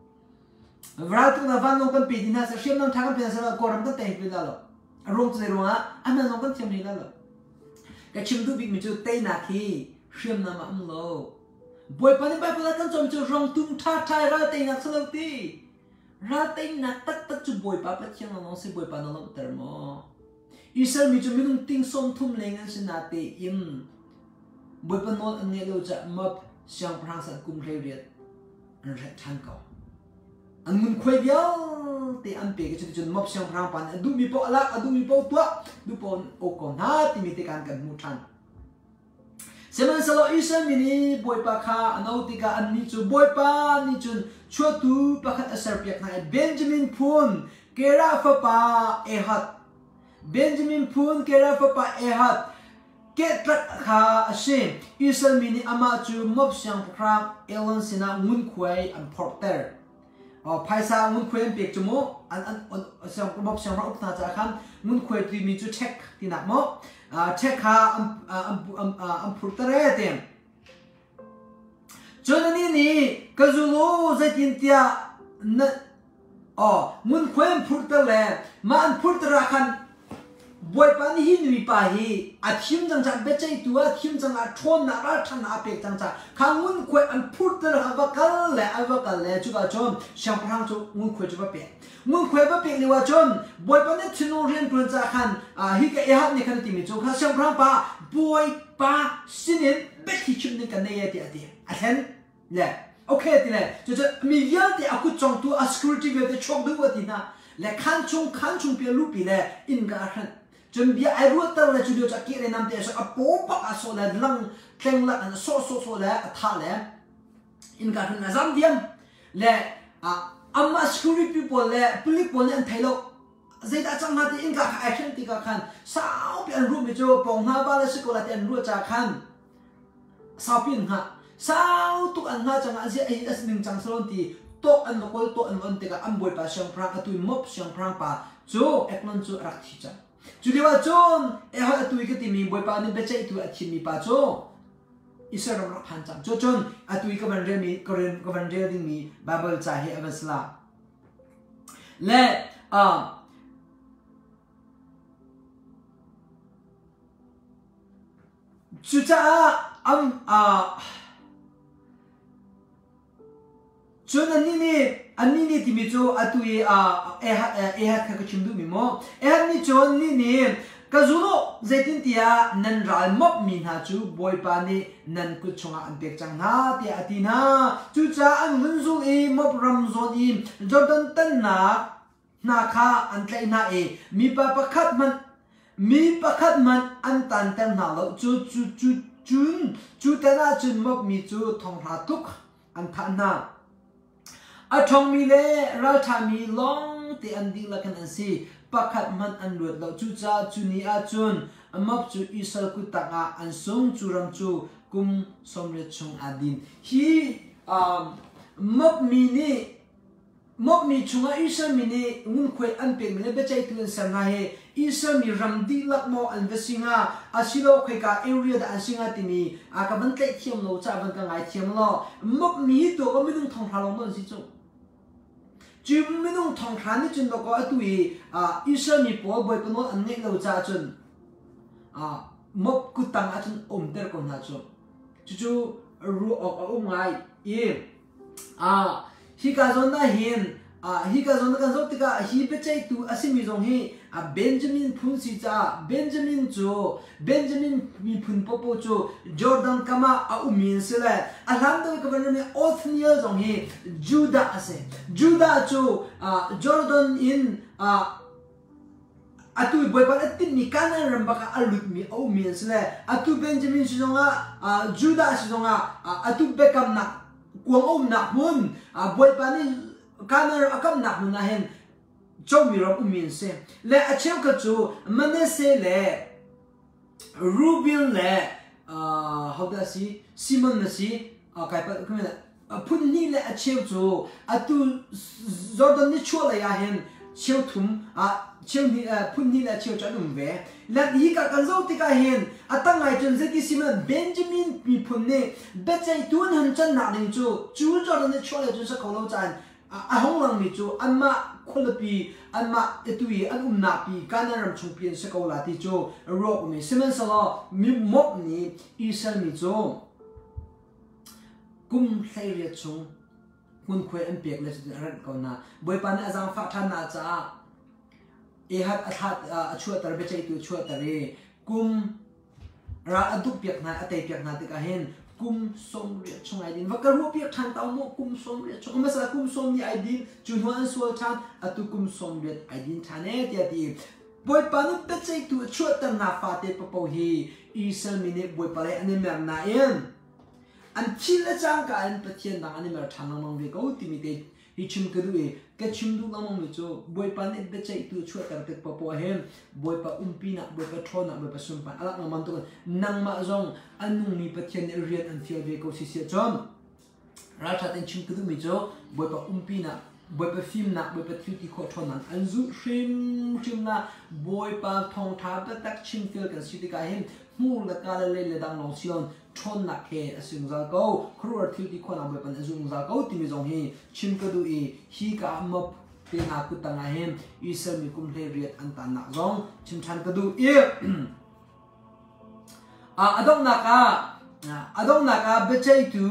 ral tu na van long kan pe dina sa shem nam thang pe sa ko ram ta te pe la lo rong tu ro nga an long kan thiam ni la lo ka chim du big mi chu te na khi shem nam am lo boy pa ni ba pa kan chom chu rong tum tha thai ra te na sa lo ti ra te na tak tak chu boy pa pa thiam long se boy pa na lo ter mo Israel mi chu minung ting som thum lengan sin na te im boy pa no an ne lo cha map siang prang san kum rei riat an re than ko an mun khoi vial te an pe ke chu chu map siang prang pan du mi po ala adu mi po tua du po o ko na ti mi te kan kan mu than seman salo Israel mi ni boy pa kha anau ti ka an ni chu boy pa ni chun chua tu pakhat asar piak na Benjamin phun kera fa pa ehat Benjamin phun kera fa pa ehat ke trak kha ashe Israel mini ama chu mop siang prang elon sina mun khwai an porter o phaisa mun khwai pek chu mo an an siang mop siang ra upna cha khan mun khwai ti mi chu check ti na mo check kha am am am porter te chonani ni kazulo zatin tia na o mun khwai porter le ma an porter khan boy pa ni hin mi pa hi a thim jang jang be chai tu a thim jang a thon na ra than a pe jang cha khangun khoi an phut ter ha va kal le a va kal le chu ga chon sham prang chu ngun khoi chu ba pe ngun khoi ba pe ni wa chon boy pa ni thino rian pun cha khan a hi ka e ha ni khan ti mi chu kha sham prang pa boy pa sinin be thi chum ni kan ne ya ti a ti a hen le okay ti le chu chu mi ya ti a ku chong tu a security ve te chok du wa ti na le khan chung khan chung pe lu pi le in ga khan chun bia ai ruat tar la chudio cha ki re nam te sa apo pa a so la lang teng la an so so so la a tha le in ka thun azam diam le a amma security people le police pon an thailo zaida chang ma ti in ka action ti ka khan sao pi an ru mi jo pong na ba la se ko la ten ru cha khan sao pin ha sao tu an ha chang a je ai as ning chang salon ti to an no kol to an on te ka am boy pa siang prang atui mop siang prang pa jo eklon chu rak thi cha Judiwa John, eh ha tu ikat mi boy pa ni beca itu achi mi pa jo. Isa ram rak pancam. Jo John atu ikat bandre mi koren ko bandre ding mi Bible cahe abasla. Le ah Chucha am ah John ani ni ani ni ti mi jo atu e a eh eh kha ka chimdu mi mo eh ni John ni ni ka zulo zaitin tia nan ral mop mi na chu boy pa ni nan ku chunga an pek chang na ti ati na chu cha an mun zu e mop ram zon i Jordan tan na na kha an tlai na e mi pa pakhat man mi pakhat man an tan tan na lo chu chu chu chun chu ta na chun mop mi chu thong ha tuk an tha na a thong mi le ral tha mi long ti an ding la kan an si pakhat man an ruat lo chu cha chu ni a chun amap chu isal ku taka an sung chu ram chu kum somre chung adin hi um mop mi ni mop mi chunga isal mi ni ngun khoi an pe mi le be chai tu san na he isal mi ram di lak mo an vesinga asilo khoi ka area da an singa ti mi a ka ban tlai thiam lo cha ban ka ngai thiam lo mop mi to ko mi dung thong thalong non si chu จิมไม่ต้องทองทานนี่จนตก็ตุยอ่าอิสราเอลปอบอยปนอันนี้เราจะจนอ่ามบกุตังอาจนอมเตอร์คนนั้นจนจู่ๆรู้ออกอุ้งไงอีอ่าฮิกาจนได้เห็นอ่าฮิกาจนกันจบติกาฮิเปใจตัวอาศัยมีตรงนี้อ่าเบนจามินพุนซิจ้าเบนจามินจูเบนจามินมีพุนปอปจูจอร์แดนกามาอาอุมินสิเลยอาลัมโดยกับวันนี้ออธนิเอลตรงนี้จูดาเซจูดาจูอ่าจอร์แดนอินอ่าatu boy pa atin ni kana ramba ka alut mi au mi sele atu benjamin sinonga juda sinonga atu bekam na kuang om na mun boy pa ni kana akam na mun na hen chow mi ro umin se le acheu ka chu manase le ruben le how does he simon na si kai pa kumena phun ni le acheu chu atu jordan ni chua la ya hen chiêu thum à chiêu ni phun ni là chiêu cho đúng về là đi cả cái dấu thì cả hiện à tăng ngày chân dễ cái gì mà Benjamin bị phun nè bé trai tuôn hơn chân nặng đến chú chú cho nên cho là chú sẽ không lâu dài à không làm gì chú anh mà quality anh mà tụi anh um nạp bị cái này làm chung biến sẽ không là thì chú rock mình xem sao lo mi mốc ni Israel mi chú cũng thấy rất chungคุณคุยอันเปียกเลยจะรันก่อนนะบอยปานอาจารย์ฟักท่านอาจารย์เอฮัดอัฐัดช่วยตระเบใจตัวช่วยตระเรกุมรักอดุเปียกนาอเตยเปียกนาติกาเห็นกุมสมเรียชงไอดินวักกระหัวเปียกทันเต้าโมกุมสมเรียชงมาสละกุมสมนี่ไอดินจุนหัวอันสวลทันอตุกุมสมเรียไอดินทันเอเดียดีบอยปานเบใจตัวช่วยตระนาฟาเตปปโฮีอีเซลมิเนบอยปานอันนี้แม่นาเอ็นอันที่ละจังกันประเทศต่างอันนี้มาทางน้องเวก็ที่มีแต่ฮิชิมก็ดูเองก็ชิมดูน้องมีโจบอยปานเอ็ดเบใจตัวช่วยแต่เด็กปะปะเห็นบอยปานอุ้มปีน่ะบอยปานทอน่ะบอยปานสุนปานอะไรน้องมันตัวนั่งมาจงอันนุ่งมีประเทศเรียนอันเที่ยวเวก็สิเสียจอมราชาเป็นชิมก็ดูมีโจบอยปานอุ้มปีน่ะบอยปานฟิล์มน่ะบอยปานทิวที่ขอทอนั่นอันจุชิมชิมน่ะบอยปานทองท้าแต่ตักชิมเที่ยวกันสิที่กายเห็นมูลละกาละเลยละดังน้องเชียนชนนักเฮอสุงซาโก้ครัวทิวที่คนเอาไปเป็นอสุงซาโก้ที่มีจงฮีชิมกระดูอีฮีกะมบเป็นอากุตังอาเฮมอิสมีกุมเลเรียดอันตันนักจงชิมชันกระดูอีอ่ะอดงนักอ่ะอดงนักอ่ะเบใจตู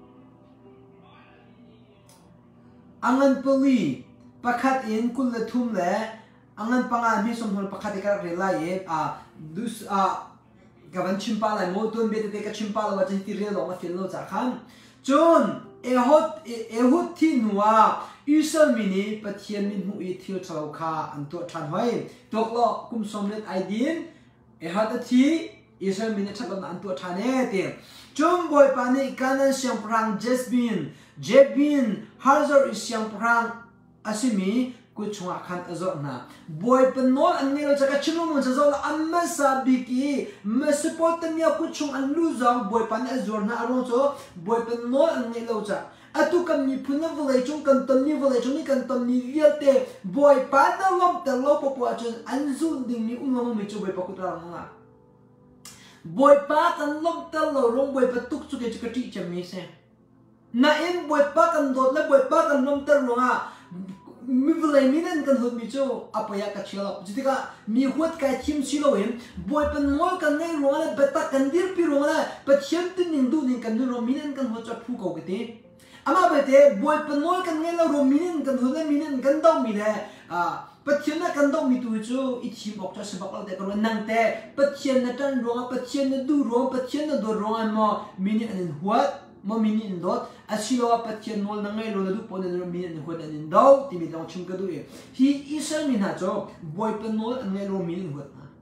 อังเงินปลีประคัดอินกุลละทุ่มเลยอังเงินปังอันมีสมบูรณ์ประคัดที่กระเรียไล่อ่ะดุสอ่ะกับวันชิมปาไลโมตุนเบตเตกับชิมปาลว่าจะที่เรียนลงมาฟิลโลจากขันจนเอฮดเอฮดที่หนัวอิสราเอลมินีปะเทียนมินหูอีทิวชาวคาอันตัวทันไว้ตกล้อกุมสมเด็จไอดินเอฮัดที่อิสราเอลมินีทันอันตัวทันเอเตียจนบอยปานีกันนั้นเสียงพรังเจสบินเจบินฮาร์ซอร์เสียงพรังอาซิมีกุชงอาคันอจอกนะบอยเป็นโนอันนี้เราจะกระชิมมันจะจอกอันไม่ซาบิกีไม่สปอร์ตมีกุชงอันลูซองบอยเป็นอจอกนะอารมณ์โซ่บอยเป็นโนอันนี้เราจะอะตุกันมีพูนวเลจงกันตันมีวเลจงนี่กันตันมีเวียเตบอยเป็นนั่งลมแต่ลมปปจนอันซูดิ่งมีอุ้งลมไม่จูบอยปกุตรังนะบอยเป็นกันลมแต่ลมบอยเป็นตุกสุกจะกระติจะมีเสน่าเอ็นบอยเป็นกันโดดและบอยเป็นกันลมแต่ลมอ่ะมีเวลามีนั่นกันหัวมิจูอาปยากระเชียวจุดที่ก็มีหัวใจทิมชิโลเองบอยเป็นมอลกันในรัวเลยเบต้ากันดิร์ปีรัวเลยเปิดเชียงตินนิงดูนิงกันดูโรมินันกันหัวจะพูกเอากันทีอามาเบต้บอยเป็นมอลกันในเราโรมินันกันหัวเลยมินันกันต้องมีเลยอ่าเปิดเชียงนั้นกันต้องมีตัวจูอีทีบอกจะสบักเราแต่ก็นั่งแต่เปิดเชียงนั้นจันรัวเปิดเชียงนั้นดูรัวเปิดเชียงนั้นดูรัวอันมอมินันหัวมามินินดอทอาศิลป์ปัจจัยนวลนั่งไงเราดูปนเรามินินหัวดันนินดาวที่มีต้องชิมกันด้วยฮีอิสราเอลมินฮะจ๊อบอยเป็นนวลอันไงเรามินินหัวนะ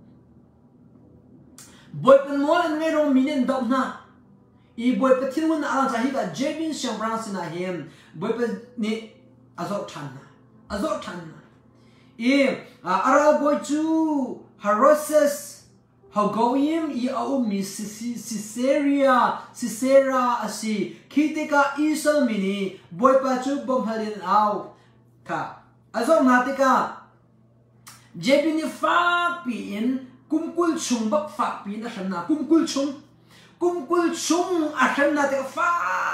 บอยเป็นนวลอันไงเรามินินดาวนะอีบอยเป็นที่นวลอะไรจะฮีกับเจมินเชียงบรังสินะเฮมบอยเป็นนี่อาซอทันนะอาซอทันนะอีอาราบอยจูฮาร์เซสHagoyim i au mi Caesarea Caesarea asi kitika isal mini boy pachu bom halin au ka azom natika jebini fa pi in kumkul chung bak fa pi na shamna kumkul chung kumkul chung a shamna te fa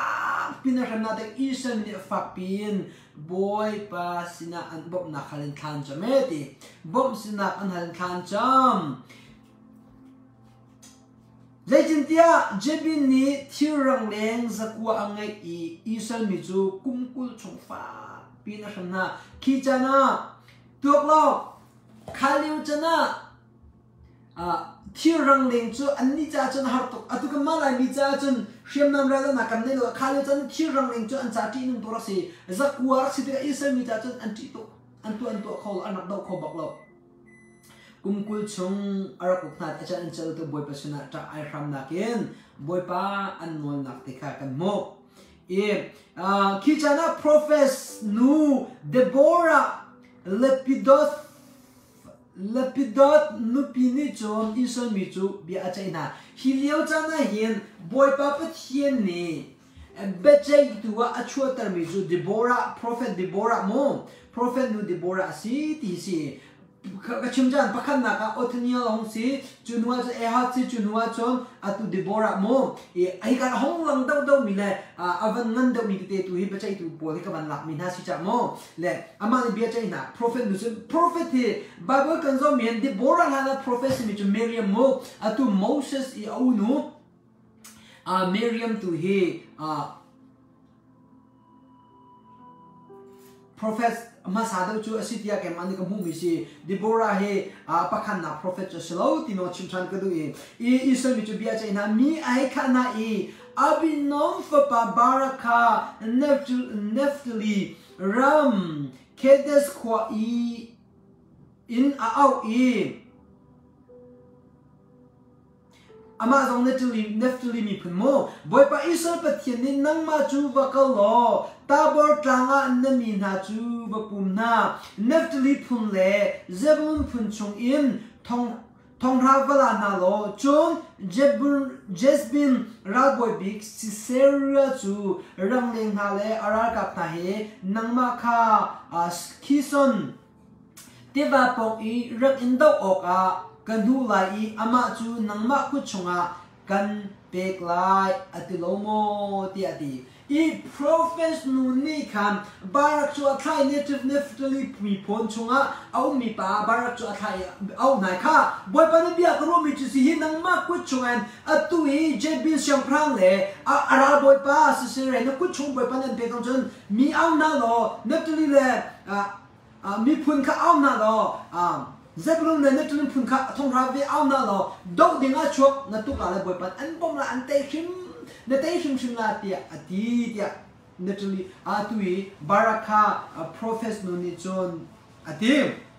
ปีน่าทำนาแต่อีสันเนี่ยฝักปีนบอยปาสินะอันบ่มนักขันทันจำเมติบ่มสินะอันหันทันจำเลยจินเตียเจบินนี้ที่รังเลงสักว่าอังไงอีอีสันมิจูกุมกุลชงฟ้าปีน่าทำนาขี้จานะตัวเราคาลิวจานะอ่าที่รังเลงจูอันนี้จ้าจนหักตกอัตุกมาลายมีจ้าจนเชื่อมน้ำเราแล้วนักกันเนี่ยคาลิวจานะที่รังเลงจูอันจ้าที่นุ่งตัวรักสิสักว่ารักสิที่อีสันมีจ้าจนอันที่ตัวอันตัวอันตัวเขาอันนักดอกเขาบอกเรากุมกุลชงอารักอุกนัดอาจารย์อันเจอตัวบอยปัสนาจากไอรัมนักเอ็นบอยป้าอันนวลนักติกากันโมเออ่าคิดจานะ profess นูเดโบราเลปิดอสเลปิดอสนูปีนิจอนอิสันมิจูบีอาจารย์นะฮิเลียวจานะเห็นบอยป้าเป็นเทียนนี่เบเจย์ตัวอัชวตร์มิจูเดโบรา prophet เดโบราโม prophet นูเดโบราสิที่สิก็ชิมจันพักนักอัตเนียลงสิจุนว่าจะเอฮัตสิจุนว่าจนอัตุเดโบราโมเอไอการห้องหลังเต้าเต้ามีเลยอ่าอวันนั้นเต้ามีกิเตตุฮิปะใจตุปวดที่กับมันหลักมีน่าสิจักโมเลยอามาในเบียใจนะ prophet นุส prophet ที่บาเบิลกันซอมีเดโบราฮานะ prophet มีจุเมริยมโมอัตุโมเสสอีอาอุนูอ่าเมริยมตุฮีอ่า prophetมาสาดจูอสิทธิยาแกมันนี่ก็มุ่งมิสิดิโบราเฮอาปะขันนา prophet จะสโลติโนชิมชันก็ดูอีอีอิสมิจูเบียใจนะมีไอขันนาอีอาบินอมฟปาบารักาเนฟตเนฟตลีรัมเคเดสควาอีอินอาเอาอีอามาจงเนฟตลีเนฟตลีมีพนโมบอยปะอิสราเอลเทียนนี่นั่งมาจูวะกะลอตาบอร์ตลางอันนั้นมีนาจูบปุ่มนาเนฟตลีพุนเล่เซบุนพุนชงอินทองทองราเวลานาโลจงเจบุนเจสบินราบอยบิกซิเซเรจูรังเลงนาเลอารากับนาเฮนังมาคาอาสคิซอนเทวาปองอีรักอินโดออกอากันดูไลอามาจูนังมาคุชงอากันเปกไลอติโลโมตีอติอี prophet นูนี่คันบารักจูอัทไล native neftali มีพลชงอาเอามีป่าบารักจูอัทไลเอาไหนค่ะบอยปานเบียกรู้มีจุดสินังมาคุชงอันอตุยเจบินเชียงพรางเลยอาอาราบอยป้าสิเสรนักคุชงบอยปานเปกงจนมีเอาหน้าโล neftali เลยอ่ามีพลข้าเอาหน้าโลอ่าเจ็บลงเลยนักทุนพุ่งข้าทงราวีเอาหน้าเราดอกดิ่งอาชวกนักตุกอะไรบ่อยปันอันบ่มละอันเตชิมนักเตชิมชิมลาเตียอดีเตียนักทุลีอาตุยบารักา prophet นูนี่จนอดี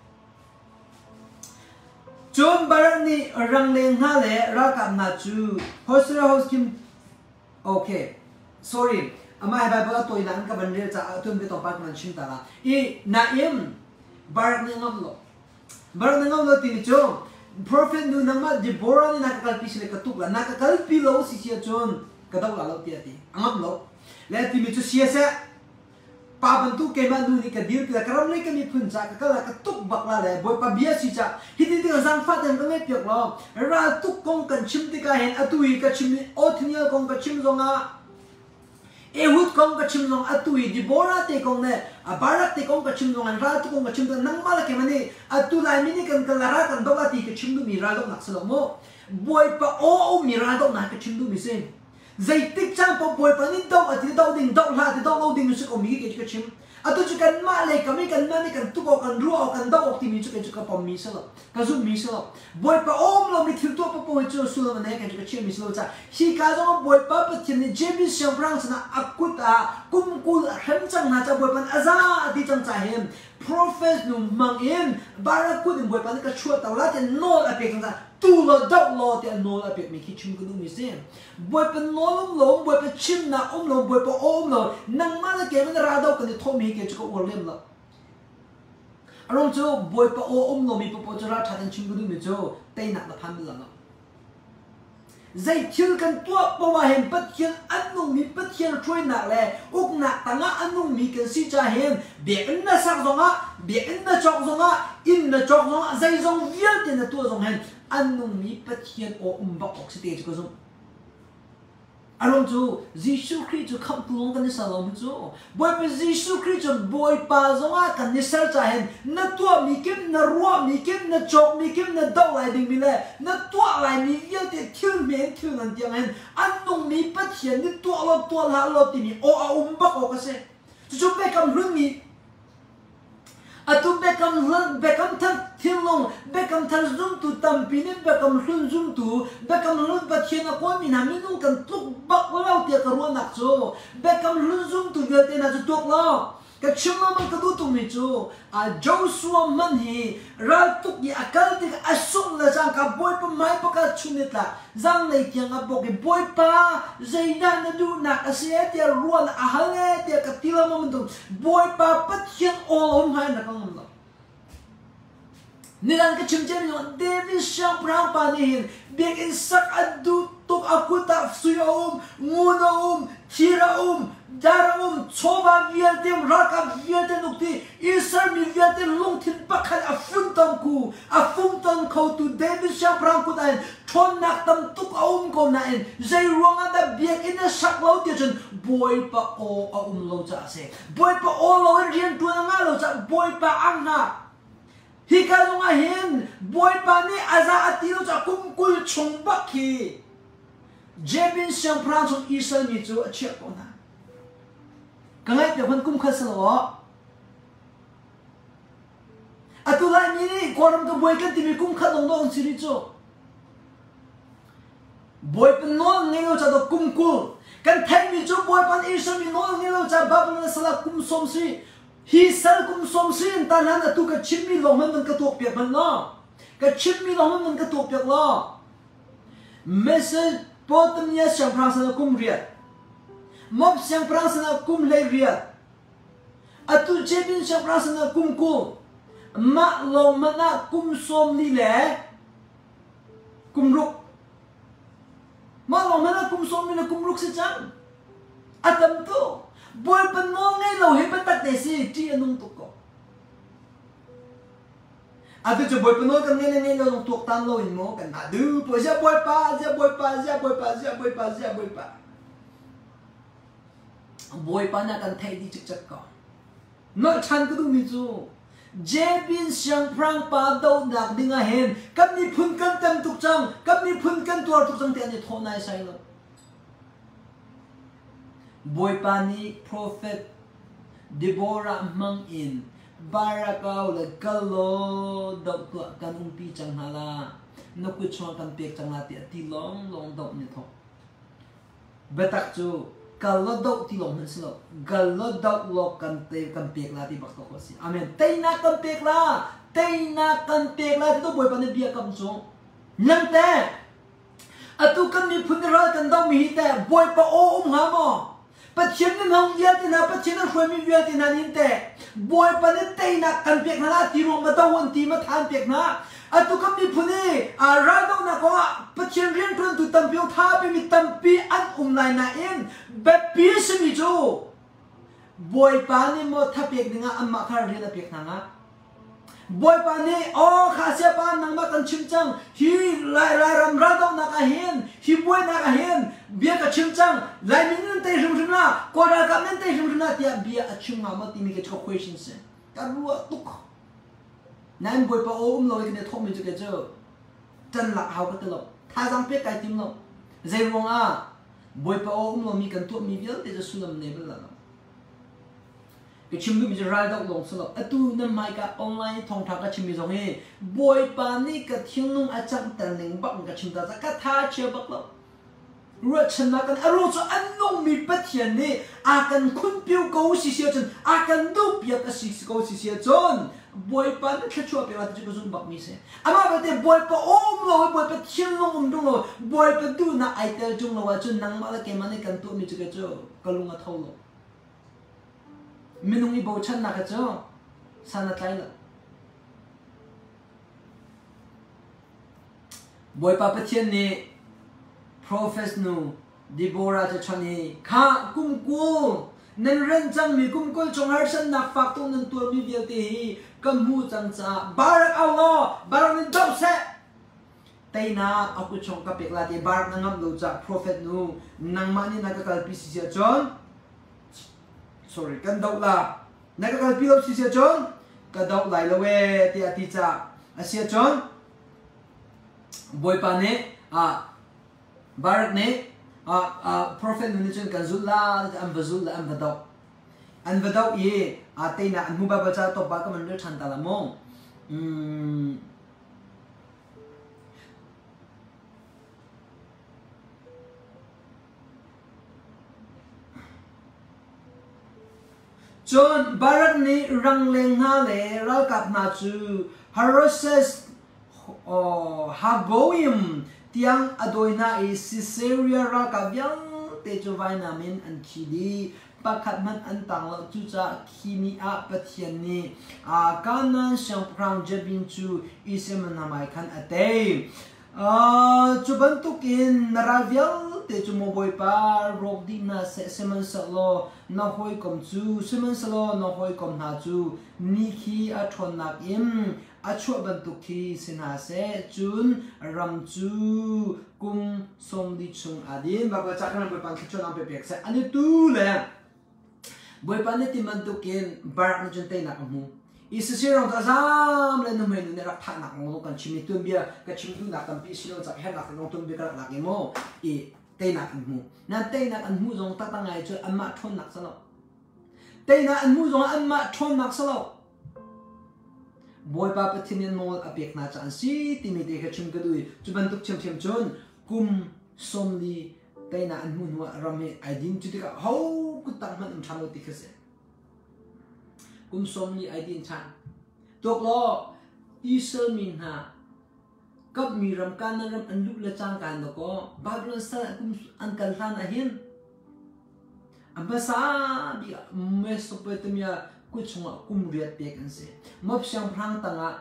จนบารักนี่รังเลงนั่นแหละรักกับนาจูโฮสต์โฮสต์คิมโอเค sorry อามาให้ไปบอกตัวนั้นกับบันเรียจะตุนไปต่อไปมันชิมตาละอีนาอิมบารักนี่งั้นหรอบารักนี่งั้นเราตีนิจง prophet นูนั่งมาดิโบรานี่นักการพิเศษกระตุกละนักการพิโลสิเชียจนกระตุกละเราตีตีงั้นหรอและตีมิจูเชียเสปาบันทุกเกมันดูนี่กระดิ่งกระกระไรกันมีพุ่นจากกระละกระตุกบักละเลยบอยปาเบียสิจ้าฮิตติกันสังฟัดกันก็ไม่เปียกหรอกราตุกกงกันชิมติกาเห็นอตุยกันชิมโอทเนียกงกันชิมซงอาเอวุดกงกันชิมซงอตุยดิโบราเตกงเนี่ยบารักเตกงกันชิมซงอันราตุกงกันชิมซงนั่งมาละเกมันนี่อตุลายมินิกันกันละรักันดอกตีกันชิมดูมีราดอกนักสลโมบอยปาโอโอมีราดอกนักกันชิมดูมิเซนใจติดจังพอบอยปานี่ดอกอติดอกดิ่งดอกลาติดอกเอาดิ่งมิสกอมีกันกันชิมอะตุจุกันมาเลยกันไม่กันนั่นนี่กันตุกกันรัวกันดอกที่มีจุกันจุกันพอมีสลับกันซุมีสลับบอยปะโอมเราไม่ถือตัวปะปอยจูสุลมันเนี่ยกันจุกันเชื่อมีสลับจ้ะฮีกาจงบอยปะปะที่นี่เจมิสยังพรังสนะอักุตากุมกุลเห็นจังนะจ้ะบอยปะอาซาที่จังใจเห็น prophet นุ่มมังเอ็นบารักกุดิบอยปะนี่ก็ช่วยแต่ละแต่โน้ตอเปกันจ้ะตูละดอกละแต่โน้ตอเปมีคิดชิมกันดูมิเซนบอยปะโน้ตลงบอยปะชิมนะอมลงบอยปะโอมลงนั่งมาแล้วแกมันราดอกกันที่ทอมีแกจุกันอวดเล่มละอารมณ์เจ้าบอยปะโออมลงมีปะปะจะราทัดชิมกันดูมิเจ้าเตยหนักละพันละเนาะใจเที่ยวกันตัวปะว่าเห็นปัจเจียนอันนุ่มมีปัจเจียนช่วยหนักเลยอุกหนักต่างอันนุ่มมีกันสิจะเห็นเบียกันน่ะสักสองอ่ะเบียกันน่ะจอกสองอ่ะอินน่ะจอกสองอ่ะใจสองเวียนเต็นตัวสองเห็นอันนุ่มมีปัจเจียนโออุมบักออกซิเตจก็สงอารมณ์จูยิสุคริสต์จูคำตัวกันในสลามจูบอยเป็นยิสุคริสต์จูบอยปาจงอากันในสารใจเห็นนัดตัวมีกิมนัดรัวมีกิมนัดจบมีกิมนัดดาวอะไรดิ่งมีเลยนัดตัวอะไรมีเยอะที่ทิ้งเมียนทิ้งนั่นเดียวเห็นอันนุ่งมีปัจเจียนนี่ตัวเราตัวละเราที่มีโออาอุมบักโอกเสจู่ๆเบคำเรื่องนี้อะตุเบคำเรื่องเบคำทันทิ้งลงเบคำทันซุ่มตูตั้มปีนี้เบคำเรื่องซุ่มตูเบคำเรื่องปัจเจียนกว่ามีนามินุ่งกันทุกบักเราเดียวกันรัวนักจูเบคำเรื่องซุ่มตูเยอะที่น่าจะตัวเราก็ชิมมันก็ดูตรงนี้จูอ่ะโจชัวมันฮีเราตุกยี่อาการที่อาสุนละจังกับบอยปะไม่ปะกันชุนิตละจังเลยที่งับบอกบอยปะใจนั่นดูนักเสียเดียรัวอาหารเดียกับที่เรามันดูบอยปะปัจเจียนโอ้ลมหายนักมันละนี่นั่นก็ชิมเจนี่ว่าเดวิสช่างพรางปานี่เบียกินสักอดูตุกอากุตาสุยอุมงูนอุมทีระอุมดารุมโชบาวิเอลเตมรักกับวิเอลเตนุกที่อิสราเอลมีวิเอลเตลงทิ้งปักขันอาฟุนตังกูอาฟุนตังเขาตูเดวิสช่างพรางกูได้ทนนักตั้มตุกอาอุมกูนั่นใจรวงอันดับเบียกินสักเราเดียวจนบอยปะโออาอุมเราจะเสบอยปะโอเราเรียนตัวนั่งเราจะบอยปะอังนาฮิกาลงอาเห็นบอยปะนี่อาซาอติเราจะกุมกุลชงบักฮีเจบินช่างพรางจนอิสราเอลมีจูเชื่อกูนะก็เลยเดี๋ยวคนกุ้มขัดสลออะตุลามีนี่ก่อนมันก็บอยกันที่มีกุ้มขัดลงตัวองสิริโจบอยเป็นน้องเงี้ยเราจะต้องกุ้มกุลกันแทนมีจูบอยเป็นอิสราเอลมีน้องเงี้ยเราจะบ้าเป็นสลักกุ้มสมศรีฮิสัลกุ้มสมศรีตอนนั้นอะตุกับชิมมีลงมันมันกระตุกเปียกมันเนาะกับชิมมีลงมันมันกระตุกเปียกล้อเมสเซจโปรตุเกสช่างพรางสนากุ้มเรียดมอบช่างพรางสนากุมเลยเรียดอะตุเจบินช่างพรางสนากุมกุมมาลงมานากุมสมนี่แหละกุมรุกมาลงมานากุมสมนี่แหละกุมรุกสิจังอะตัมโตบอยเป็นน้องไงเราเห็นเป็นตัดเตสิที่อนุตุกก็อะตุจะบอยเป็นน้องกันไงไงเราต้องตุกตันเราอินโมกันนะดูพอจะบอยป้าจะบอยป้าจะบอยป้าจะบอยป้าจะบอยป้าบอยปานักันไทยดีจักจักก่อนนอกฉันก็ดูมิจูเจบินช่างพรางปาดาวนักดิ่งเห็นกับนี่พุ่นกันเต็มทุกจังกับนี่พุ่นกันตัวทุกจังที่อันนี้ทนายใช่หรอบอยปานีโปรเฟตดิโบรามังอินบารักเอาเลยกัลโลดอกตัวกันอุ้งปีจังฮาลานกกุชงกันเปียกจังลาเตียที่ลองลองดอกนี่ทอเบตักจูกัลลดอกที่ลงมันสิลกัลลดอกลอกกันเตะกันเปียกลาที่บักตะโคสิอาเมนเตยนักกันเปียกลาเตยนักกันเปียกลาที่ตัวบอยปันเบียกำจงนั่นแต่อะตุกันมีพุ่นรักกันต้องมีแต่บอยปะโออุ้มหามอปัจเจกนั้นห้องเยี่ยตินะปัจเจกนั้นช่วยมีเยี่ยตินะนี่แต่บอยปันเตยนักกันเปียกนะที่รวมมาตะวันที่มาทานเปียกนะอะตุกันมีพุ่นนี่อาราดองนักว่าปัจเจกเรียนพุ่นตุตัมพิวท่าไปมีตัมปีอันอุ้มนายนาเอ็นแบบปีสมิจูบอยปานี่มดทับเปียกดึงอ่ะอันมาคาร์เรียนเปียกนังอ่ะบอยปานี่โอ้ข้าเสียปานนังมากันชิมจังฮีไล่ไล่รำราดองนักเห็นฮีบอยนักเห็นเบียกับชิมจังไล่มินนั่นเตะชิมชิมนะกอดกับนั่นเตะชิมชิมนะที่เบียกับชิมมามาที่มีกับ question เซนการรู้ว่าตุกนั่นบอยปาโอ้อุ้มเราอีกเนี่ยท้องมีจุกเจอจันหลักเอาก็ตลอดถ้าจังเปียกไก่ติมเราใจร้องอ่ะบอยปะโอ้อุ้มเรามีกันตัวมีเยอะแต่จะสุนัมเนบล่ะก็ชิมดูมีจะรายดอกลงสลับอะตูนั่นหมายกับออนไลน์ทองทักก็ชิมมีตรงนี้บอยปานี่ก็ทิ้งลงอาจารย์แต่หนึ่งบักก็ชิมตาจะก็ท่าเชื่อบักแล้วรู้ชนะกันอารมณ์จะอันลงมีปัจเจียนนี่อาการคุณเปียวกูสิเสียจนอาการดูเปียกสิกูสิเสียจนบอยปานี่แค่ชั่วเปียกที่จะกุศลบักมีเสียอามาเป็นแต่บอยปะโอ้มเราบอยปะทิ้งลงอุ้มตรงเราบอยปะดูน่ะไอเตอร์จงเราว่าจนนังมาแล้วแกมันนี่กันตัวมีจุกเจ้าก็ลุงอ่ะเท่าเรามินุงอีโบชันนักเจ้าสานัดไรล่ะบอยปะปะเทียนนี่ professional ดิโบราจะชนีข้ากุ้มกูนั่นเรื่องจังมีกุ้มกูจงหาฉันนักฝากตรงนั้นตัวมีเดียวที่กัมพูจังจ้าบารักอัลลอฮ์บารักนี่ดอกเสะแต่ tay na aku chong ka pek la te bar na ngam lo cha prophet nu nang ma ni na ka kal pi si sia chon sorry kan dau la na ka kal pi lo si sia chon ka dau lai lo we ti ati cha asia chon boy pa ne a bar ne a a prophet nu ni chon kan zul la am bazul la am badau an badau ye a tay na an mu ba ba cha to ba ka man re chan ta la mong um John barat ni rang leng na le ral kap na chu Haroses oh Hagoyim tiang adoina e Caesarea ral kap yang te chu vai na min an khidi pakhat man an tang lo chu cha khimi a pathian ni a kanan sang prang jabin chu isem na mai khan ate a chu ban tukin naravial te chu mo boy pa rok di na se seman salo na hoi kom chu seman salo na hoi kom na chu ni khi a thon nak im a chu ban tu khi sina se chun ram chu kum som di chung adin ba ba cha kan boy pan chu na pe pek se ani tu le boy pan ne ti man tu kin bar na chun te na mu isisirong ta zam le no me ne rak tha nak mo kan chimi tu bia ka chim tu nak kan pi silo cha he nak no tu bia ka nak mo e tay nak an mu na tay nak an mu zong ta ta ngai chu an ma thon nak salo tay nak an mu zong an ma thon nak salo boy pa pathian mol apek na chan si ti mi te kha chim ka dui chu ban tuk chem chem chon kum som li tay na an mu no rame aidin chu ti ka ho ku tang man am thalo ti khase kum som li aidin chan tok lo isel min ha kap mi ram kan ram an lu la chang kan ko babylon sa kum an kan than a hin ambasa bi mesopotamia ku chunga kum riat pe kan se map syang prang tanga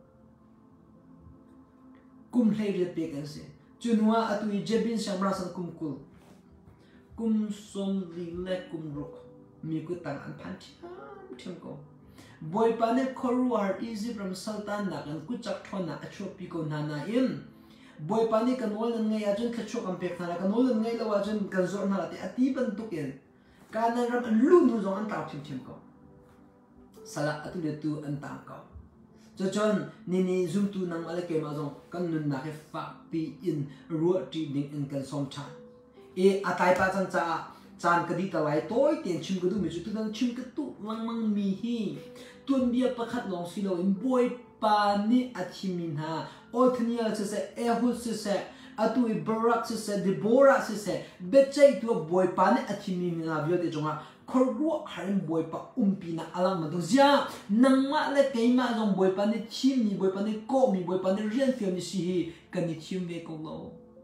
kum hlei riat pe kan se chunwa atui jebin syang rasan kum kul kum som li le kum rok mi ku tang an phan thim ko boy pane khoruar easy from sultan na kan kuchak thona achopi ko nana in boy pane kan ol ngai ajun khachok am pek na kan ol ngai lawa ajun kan zor na ati ati ban tuken kana ram an lu nu zong an ta thim thim ko sala atu le tu an ta ko cho chon ni ni zum tu nang ala ke ma zong kan nun na ke fa pi in ru ti ding in kan som chan e atai pa chang cha chan kadi ta lai toy ten chim ka du mi chu tu nang chim ka tu mang mang mi hi tun bia pakhat long si lo in boy pa ni athimin ha othnia se se ehud se se atu i barak se se debora se se bechai tu boy pa ni athimin na bio te jonga khorgo harim boy pa umpi na alang ma do zia nang ma le ke ma jong boy pa ni chim ni boy pa ni ko mi boy pa ni rian fiam ni si hi kan ni chim ve ko lo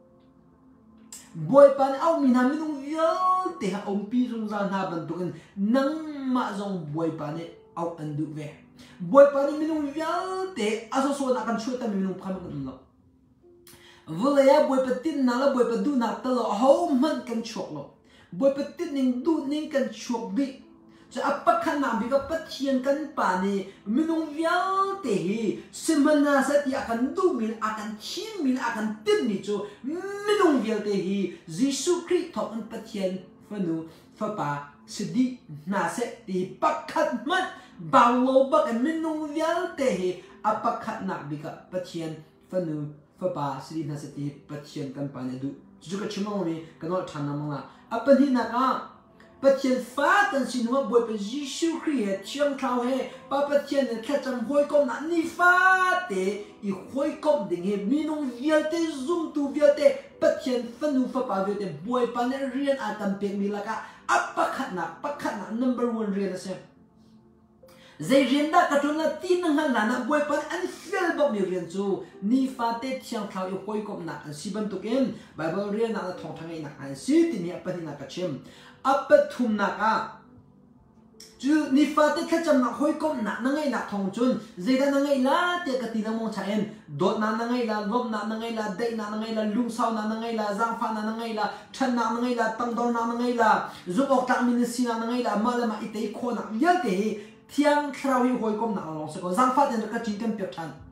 boy pan au min ha minung yal te ha om pi jong za na ban tu nang ma jong boy pan ne au an du ve boy pan minung yal te aso so na kan chu ta minung pham kan lo vula ya boy patin na la boy pa du na ta lo ho man kan chok lo boy patin ning du ning kan chok bi so apakhan na bi ka pathian kan pa ni minung yal te hi simana sa ti akan du min akan chim min akan tin ni chu minung yal te hi jisu christ thok an pathian fanu fa pa sidi na se ti pakhat man bawo ba kan minung yal te hi apakhat na bi ka pathian fanu fa pa sidi na se ti pathian kan pa ne du chu ka chimong mi kanol than na manga apan hi na ka pathian fa tan sinwa boy pa jisu christ chiang thau he pa pathian ne kha cham hoi kom na ni fa te i hoi kom ding he minung yal te zum tu yal te pathian fanu fa pa yal te boy pa ne rian a tam pek mi la ka apakhat na pakhat na number one rian ase zai rian da ka tun la tin nang la na boy pa an fel ba mi rian chu ni fa te chiang thau i hoi kom na si ban tu ken bible rian na thong thang ai na an si ti ni apani na ka chem apat thum na ka chu ni fa te kha cham na hoi kom na na ngai na thong chun zeida na ngai la te ka ti na mo cha en dot na na ngai la lom na na ngai la dei na na ngai la lung sao na na ngai la zang fa na na ngai la than na na ngai la tang dor na na ngai la zu ok tak min si na na ngai la ma la ma itei kho na yal te thiang thrau hi hoi kom na long se ko zang fa te ka chin tem pek than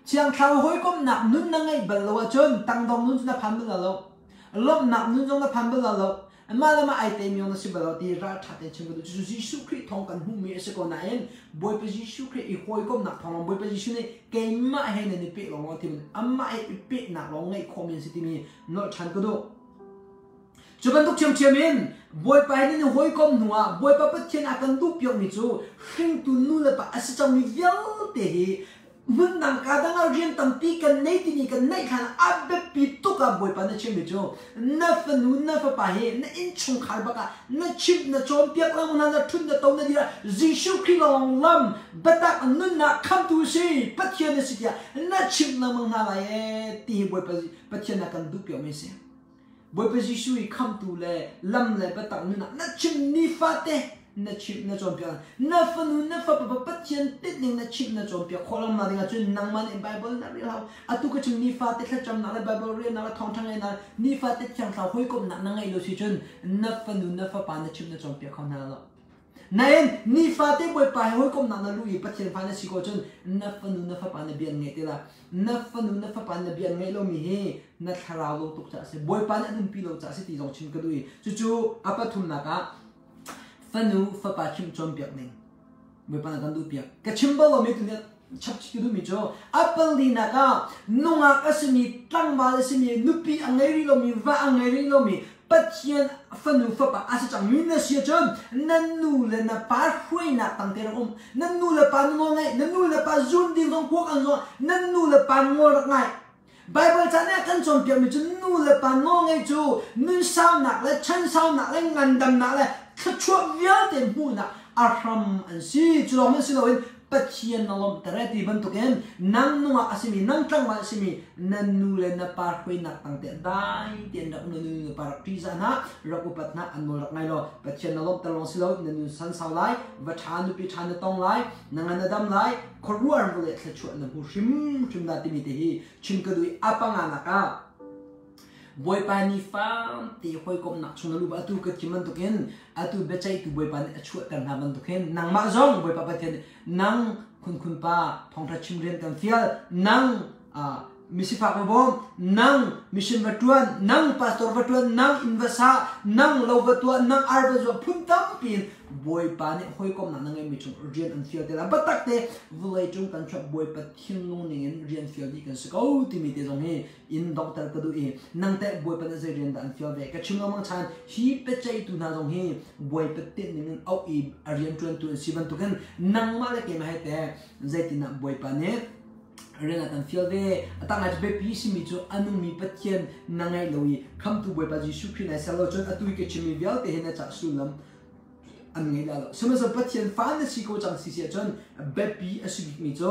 เชียงทาวหอยก้มหนักนุ่นนั่งไงเบลล์จนตั้งดองนุ่นจะพันเบลล์ลบหนักนุ่นจงจะพันเบลล์มาแล้วมาไอเตมีองสิเบลล์ที่รัฐทัดชิมกันดูจิสุคริทองกันหูมีเสกนาเองบอยไปจิสุคริอีหอยก้มหนักทองบอยไปจิสุเนี่ยเกมมาให้ในนิเปลงที่มันอัมมาไอเปหนักลงไงคอมเมนต์สิที่มีนอชันก็ดูจุกันทุกเชียงเชียมินบอยไปนี่หอยก้มหัวบอยไปประเทศอากันดูเปียกมิจูหิ้งตุนู่นเลยปะอาศัยจังมีเยอะเตะมันนั่งการตั้งเรียนตั้งปีกันในที่นี่กันในขณะอับเบปีตุกับบอยไปนั่นเชียมิจูนับนู่นนับไปเห็นนั่นอินชงขายบักนั่นชิบนั่นจอมเปียกแล้วมันนั่นทุนนั่นโตนั่นดีละจิชูคริลองลำบัดตักนั่นน่ะคำตูสิประเทศนี่สิจ้ะนั่นชิบนั่นมันนั่นอะไรที่บอยไปประเทศนักกันดูเปียกไม่เสียบอยไปจิชูอีคำตูเลยลำเลยบัดตักนั่นน่ะนั่นชิบนี่ฟาเต้นั่นชิบนั่นจอมเปียกนั่นฟันนู่นนั่นฟันปะปะเทียนติดหนึ่งนั่นชิบนั่นจอมเปียกคนละมาเรื่องจุนนั่งมันในไบเบิลนั่นเรื่องเราอะตุกจุนนี่ฟาเต้ถ้าจำนั่นเลยไบเบิลเรียนนั่นท่องทั้งไงนั่นนี่ฟาเต้ที่ยังเราคุยกับนั่นนั่งไงเราสิจุนนั่นฟันนู่นนั่นฟันปานนั่นชิบนั่นจอมเปียกเขานั่นละนั่นนี่ฟาเต้บอยไปคุยกับนั่นนั่นลุยปะเทียนฟันนั่นสิโกจุนนั่นฟันนู่นนั่นฟันปานนั่นเบียนไงตีละนั่นฟันนู่นนั่นฟันปานนั่นเบียนไงเรามีเฮนั่นทาราวเราตุกจ่าเสบอยปานนั่นนุ่มปีเราจ่าเสตีจงชิมกันด้วยจู่ๆอาปะทุมนักะฟันนูฟันปาชิมจอมเปียกหนึ่งเมื่อปานกันดูเปียกกระชิมบอลเราไม่ตัวเนี้ยชับชิคดูมิโจอัปเปิลดีนักะนุ่งอักษมีตั้งบาลสมีนุปีอังเงริโลมีว่าอังเงริโลมีปัจเจียนฟันนูฟันปาอาศัยจังมินเสียจนนั่นนูเลนปาร์คุยนักตั้งแต่เรานั่นนูเลปานงงไงนั่นนูเลปาจุนดิ้งตรงพวกอันนู้นนั่นนูเลปานงงไงไบเบิลจะเนี่ยกันจนเปียกมิจูนูเลปานงงไงจูนุ่งสาวนักและฉันสาวนักและงานดำนักและขชวบยาเต็มหูนักอารมณ์อันซีจุลมันสิเราเห็นปัจเจียนนลมแต่ละที่บรรทุกเองนั่งนัวอาศิมีนั่งจังหวะอาศิมีนั่นนูเลนปาร์คุยนักตั้งแต่ได้เตียนดักนูนูปาร์ทีซานะรักอุปัตนะอันโมรักไงล่ะปัจเจียนนลมตลอดสิเรานั่นนูสันสาวไลวัชานุปิชานุตองไลนั่งอันดำไลคนรู้อะไรเลยจะชวนนั่งผู้ชิมชิมนาติมิติฮีชิมกระดุยอาปังานักะบอยปานีฟ้าตีหอยกบหนักชนลูบอตุกจิมันตุกินอตุเบจัยตุบอยปานีช่วยกันหามันตุกินนางมาจงบอยปาปะเทนนางคุณคุณป้าทองทัชชิมเรียนกันเฟียลนางอ่ามิสิฟักมาบอมนางมิชิมวัตวนนางพาสตอร์วัตวนนางอินเวสานางลาววัตวนนางอาร์เวจวพุ่นตั้มปีนบอยปานีหอยกบหนักนางไงมิชงเรียนอันเฟียลเดล่าบัดตักเตวิเลยจงกันชอบบอยปาทิ้งลงนี่เรียนเฟียลดีกันสกาวที่มีเตจงเฮอินด็อกเตอร์ก็ดูเองนั่งแต่บอยปานีจะเรียนอันเฟียลเดก็ชิมงมังชันฮีเป็ดใจตุนาจงเฮบอยปาตินี่เอาอีเรียนจวนตัวสิบันตุกันนั่งมาเลยเกมให้แต่ใจตินะบอยปานีเรื่องนั้นฟิลเดตั้งแต่เบบยี่สิบมิจูอันนู้มีปัจเจียนนั่งไงลุยคำตัวบอยปาจิสุขีในสโลจนอัตุยเกชิมีเวลเตเห็นจักสุลัมอันไงล่ะสมัยสัปดาห์ฟ้าในสิโกจังสิเสียจนเบบยี่สิบมิจู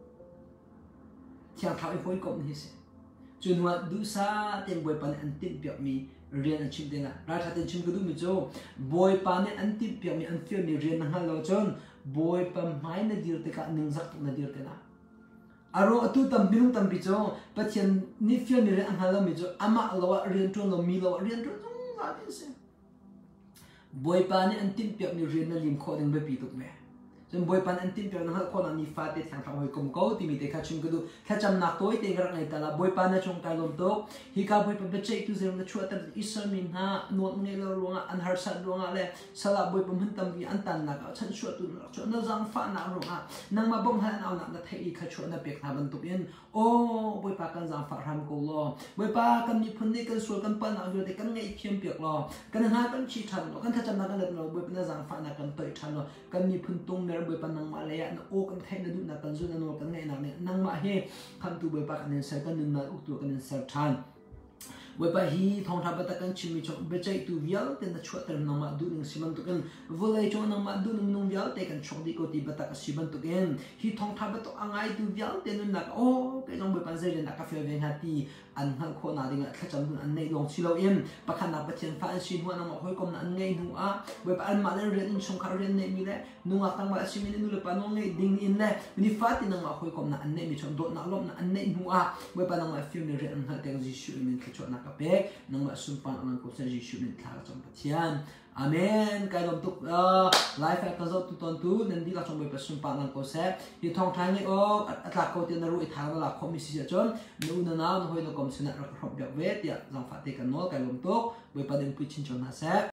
ที่อังเขาอีกคนก็ไม่เสียจนว่าดูซาเต็มบอยปานอันติดเปียกมีเรียนอันชิมเดน่ะรัฐเต็มชิมก็ดูมิจูบอยปานอันติดเปียกมีอันฟิลมีเรียนนั่งฮัลโหลจนบอยปานไม่นาดีร์เตกะหนึ่งสักนาดีร์เตน่ะอารมณ์ตุตัมบินุตัมปิโจปัจจัยนิฟิลมีเรียนอันฮัลโหลมิจูอามาเราเรียนจนเรามีเราเรียนจนจงสาธิตเสียบอยปานอันติดเปียกมีเรียนนั่นลิมข้อหนึ่งแบบปีตุกแม่จนบอยปานอันติดเปียกนั่นข้อนั้นนิฟาเตทางทางหอยกลมเขาที่มีแต่ข้าชิมก็ดูข้าจำนักตัวเต็งรักในแต่ละบอยปานนั่นจงการลมโตฮิกาบอยปานเบจัยตุเซมนั่นช่วยแต่อิสมินฮะนวดเงยเราลวงอันฮาร์สันลวงอะไรสลับบอยปานมันตั้มวีอันตันนักฉันช่วยตุนช่วยนั่งจังฟ้าหนาลวงอ่ะนั่งมาบ่งให้เอาหนักนั่นเทอีข้าช่วยนั่นเปียกหาบรรทุกยันโอ้บอยปานกันจังฟ้าทำกูรอบอยปานกันมีพันธุ์กันสวยกันปานเอาอยู่แต่กันไงเทียมเปียกรอกันหากันชีทันรอกันถ้าจำนักกันเลยเราบอยปานจังฟ้าหนักกันเตยทันรอกันมีพันธุ์ตรงเมื่อบอยปานนั่งมาเลยนะโอ้กันแค่นั้นดูนักกันจุนนั่นโอ้กันไงนักเนี่ยนั่งมาเฮคำตัวบอยปานกันเนี่ยใส่กันนึงนักอุตัวกันเนี่ยใส่ทันเว็บฮีทองทับตะกันชิมิชงเบจัยตูวิลเตนช่วยเติมน้ำมาดูนึงสิบันตุกันวลัยจงน้ำมาดูนึงนุ่งวิลเตกันชงดีกว่าที่บัตรสิบันตุกันฮีทองทับตะอังไงตูวิลเตนนักโอ้ก็ยังเว็บปันเซเรนักกาแฟเวนฮัตตีอันหันคนอะไรเงี้ยถ้าจำดูอันในลงสิเราเอ็มปะขนาดปัจจัยฟ้าสิหัวน้ำมาห้อยกลมอันไงหนูอ่ะเว็บอันมาเล่นเรียนชงคาเรียนในมีแหละหนูอ่ะตั้งว่าสิมีนูเลปานงไงดิ่งอินแหละมินิฟ้าที่น้ำมาห้อยกลมอันในมีชงโดดน้ำลมอันในหนูอ่ะเว็บอันน้ำมาฟิลมีเรียนหันแต่ก็จิชูมันคิดชวนนัก kapek nang ma sumpan ang ko sa Jesu nin thla chong pathian amen kai lom tuk life at kazo tu ton tu nan di la chong bai pa sumpan ang ko se hi thong thang ni o atla ko ti na ru i thang la khom mi si chon nu na na no hoi no kom sina rak rop yak ve tia jang fa te kan nol kai lom tuk bai pa den pu chin chon na se